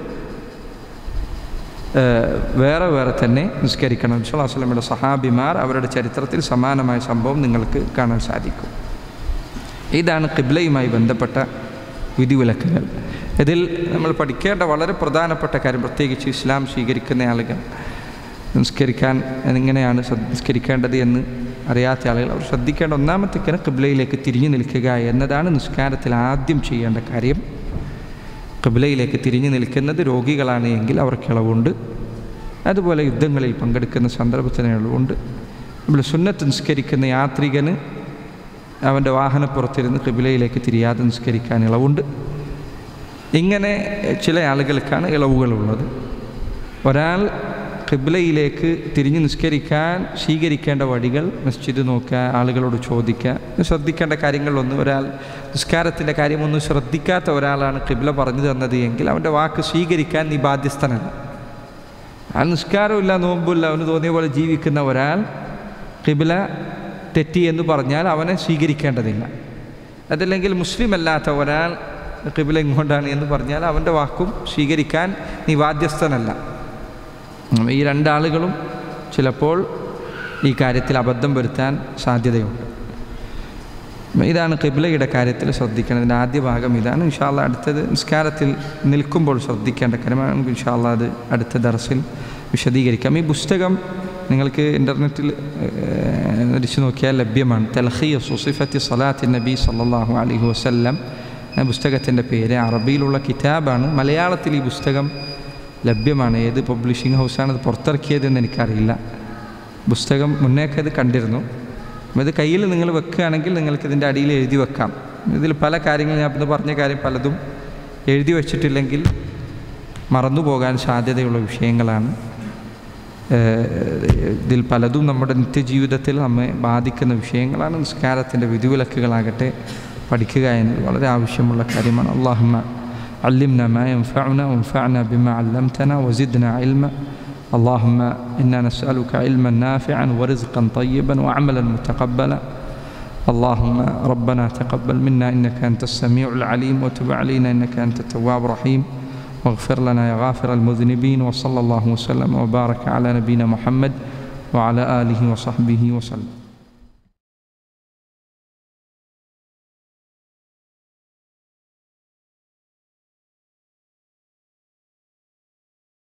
വേറെ വേറെ തന്നെ നിസ്കരിക്കണം. നബി സല്ലല്ലാഹു അലൈഹി വസല്ലമയുടെ സഹാബിമാർ അവരുടെ ചരിത്രത്തിൽ സമാനമായ സംഭവം നിങ്ങൾക്ക് കാണാൻ സാധിക്കും. ഇതാണ് ഖിബ്ലയുമായി ബന്ധപ്പെട്ട വിധിവിലക്കുകൾ. ഇതിൽ നമ്മൾ പഠിക്കേണ്ട വളരെ പ്രധാനപ്പെട്ട കാര്യം, പ്രത്യേകിച്ച് ഇസ്ലാം സ്വീകരിക്കുന്ന ആളുകൾ നിസ്കരിക്കാൻ എങ്ങനെയാണ് നിസ്കരിക്കേണ്ടത് എന്ന് അറിയാത്ത ആളുകൾ അവർ ശ്രദ്ധിക്കേണ്ട ഒന്നാമത്തെ കാര്യം ഖിബ്ലയിലേക്ക് തിരിഞ്ഞു നിൽക്കുക എന്നതാണ്. നിസ്കാരത്തിൽ ആദ്യം ചെയ്യേണ്ട കാര്യം ഖിബ്ലയിലേക്ക് തിരിഞ്ഞു നിൽക്കുന്നത് രോഗികളാണ് എങ്കിൽ അവർക്ക് ഇളവുണ്ട്. അതുപോലെ യുദ്ധങ്ങളിൽ പങ്കെടുക്കുന്ന സന്ദർഭത്തിന് ഇളവുണ്ട്. നമ്മൾ സുന്നത്ത് നിസ്കരിക്കുന്ന യാത്രികന് അവൻ്റെ വാഹനപ്പുറത്തിരുന്ന് ഖിബ്ലയിലേക്ക് തിരിയാതെ നിസ്കരിക്കാൻ ഇളവുണ്ട്. ഇങ്ങനെ ചില ആളുകൾക്കാണ് ഇളവുകളുള്ളത്. ഒരാൾ ഖിബ്ലയിലേക്ക് തിരിഞ്ഞ് നിസ്കരിക്കാൻ സ്വീകരിക്കേണ്ട വഴികൾ മസ്ജിദ് നോക്കുക, ആളുകളോട് ചോദിക്കുക. ശ്രദ്ധിക്കേണ്ട കാര്യങ്ങളിലൊന്നും, ഒരാൾ നിസ്കാരത്തിൻ്റെ കാര്യമൊന്നും ശ്രദ്ധിക്കാത്ത ഒരാളാണ് ഖിബ്ല പറഞ്ഞു തന്നത് എങ്കിൽ അവൻ്റെ വാക്ക് സ്വീകരിക്കാൻ നീ ബാധ്യസ്ഥനല്ല. ആ നിസ്കാരമില്ല, നോമ്പില്ല, അവന് തോന്നിയ പോലെ ജീവിക്കുന്ന ഒരാൾ ഖിബ്ല തെറ്റി എന്ന് പറഞ്ഞാൽ അവനെ സ്വീകരിക്കേണ്ടതില്ല. അതല്ലെങ്കിൽ മുസ്ലിം അല്ലാത്ത ഒരാൾ ഖിബ്ല ഇങ്ങോട്ടാണ് എന്ന് പറഞ്ഞാൽ അവൻ്റെ വാക്കും സ്വീകരിക്കാൻ നീ ബാധ്യസ്ഥനല്ല. ഈ രണ്ടാളുകളും ചിലപ്പോൾ ഈ കാര്യത്തിൽ അബദ്ധം വരുത്താൻ സാധ്യതയുണ്ട്. ഇതാണ് ഖിബ്ലയുടെ കാര്യത്തിൽ ശ്രദ്ധിക്കേണ്ടതിൻ്റെ ആദ്യ ഭാഗം ഇതാണ്. ഇൻഷാ അല്ലാഹ് അടുത്തത് നിസ്കാരത്തിൽ നിൽക്കുമ്പോൾ ശ്രദ്ധിക്കേണ്ട കാര്യമാണ്. ഇൻഷാ അല്ലാഹ് അത് അടുത്ത ദർസിൽ വിശദീകരിക്കാം. ഈ പുസ്തകം നിങ്ങൾക്ക് ഇൻ്റർനെറ്റിൽ അടിച്ചു നോക്കിയാൽ ലഭ്യമാണ്. തൽഖീസു സിഫത്തി സ്വലാത്തി നബി സല്ലല്ലാഹു അലൈഹി വസല്ലം പുസ്തകത്തിൻ്റെ പേര്. അറബിയിലുള്ള കിതാബാണ്. മലയാളത്തിൽ ഈ പുസ്തകം ലഭ്യമാണ്. ഏത് പബ്ലിഷിംഗ് ഹൗസാണ് അത് പുറത്തിറക്കിയതെന്ന് എനിക്കറിയില്ല. പുസ്തകം മുന്നേക്കെ അത് കണ്ടിരുന്നു. ഇത് കയ്യിൽ നിങ്ങൾ വെക്കുകയാണെങ്കിൽ നിങ്ങൾക്കിതിൻ്റെ അടിയിൽ എഴുതി വെക്കാം. ഇതിൽ പല കാര്യങ്ങൾ ഞാൻ ഇന്ന് പറഞ്ഞ കാര്യം പലതും എഴുതി വച്ചിട്ടില്ലെങ്കിൽ മറന്നു പോകാൻ സാധ്യതയുള്ള വിഷയങ്ങളാണ്. ഇതിൽ പലതും നമ്മുടെ നിത്യജീവിതത്തിൽ നമ്മെ ബാധിക്കുന്ന വിഷയങ്ങളാണ്. നിസ്കാരത്തിൻ്റെ വിധിവിലക്കുകളാകട്ടെ പഠിക്കുക എന്നത് വളരെ ആവശ്യമുള്ള കാര്യമാണ്. അല്ലാഹുമ്മ അല്ലിംനാ മാ യൻഫഉനാ വൻഫഅനാ ബിമാ അല്ലംതനാ വസിദ്നാ ഇൽമാ. اللهم إنا نسألك علما نافعا ورزقا طيبا وعملا متقبلا. اللهم ربنا تقبل منا إنك أنت السميع العليم وتب علينا إنك أنت التواب الرحيم واغفر لنا يا غافر المذنبين. وصلى الله وسلم وبارك على نبينا محمد وعلى آله وصحبه وسلم.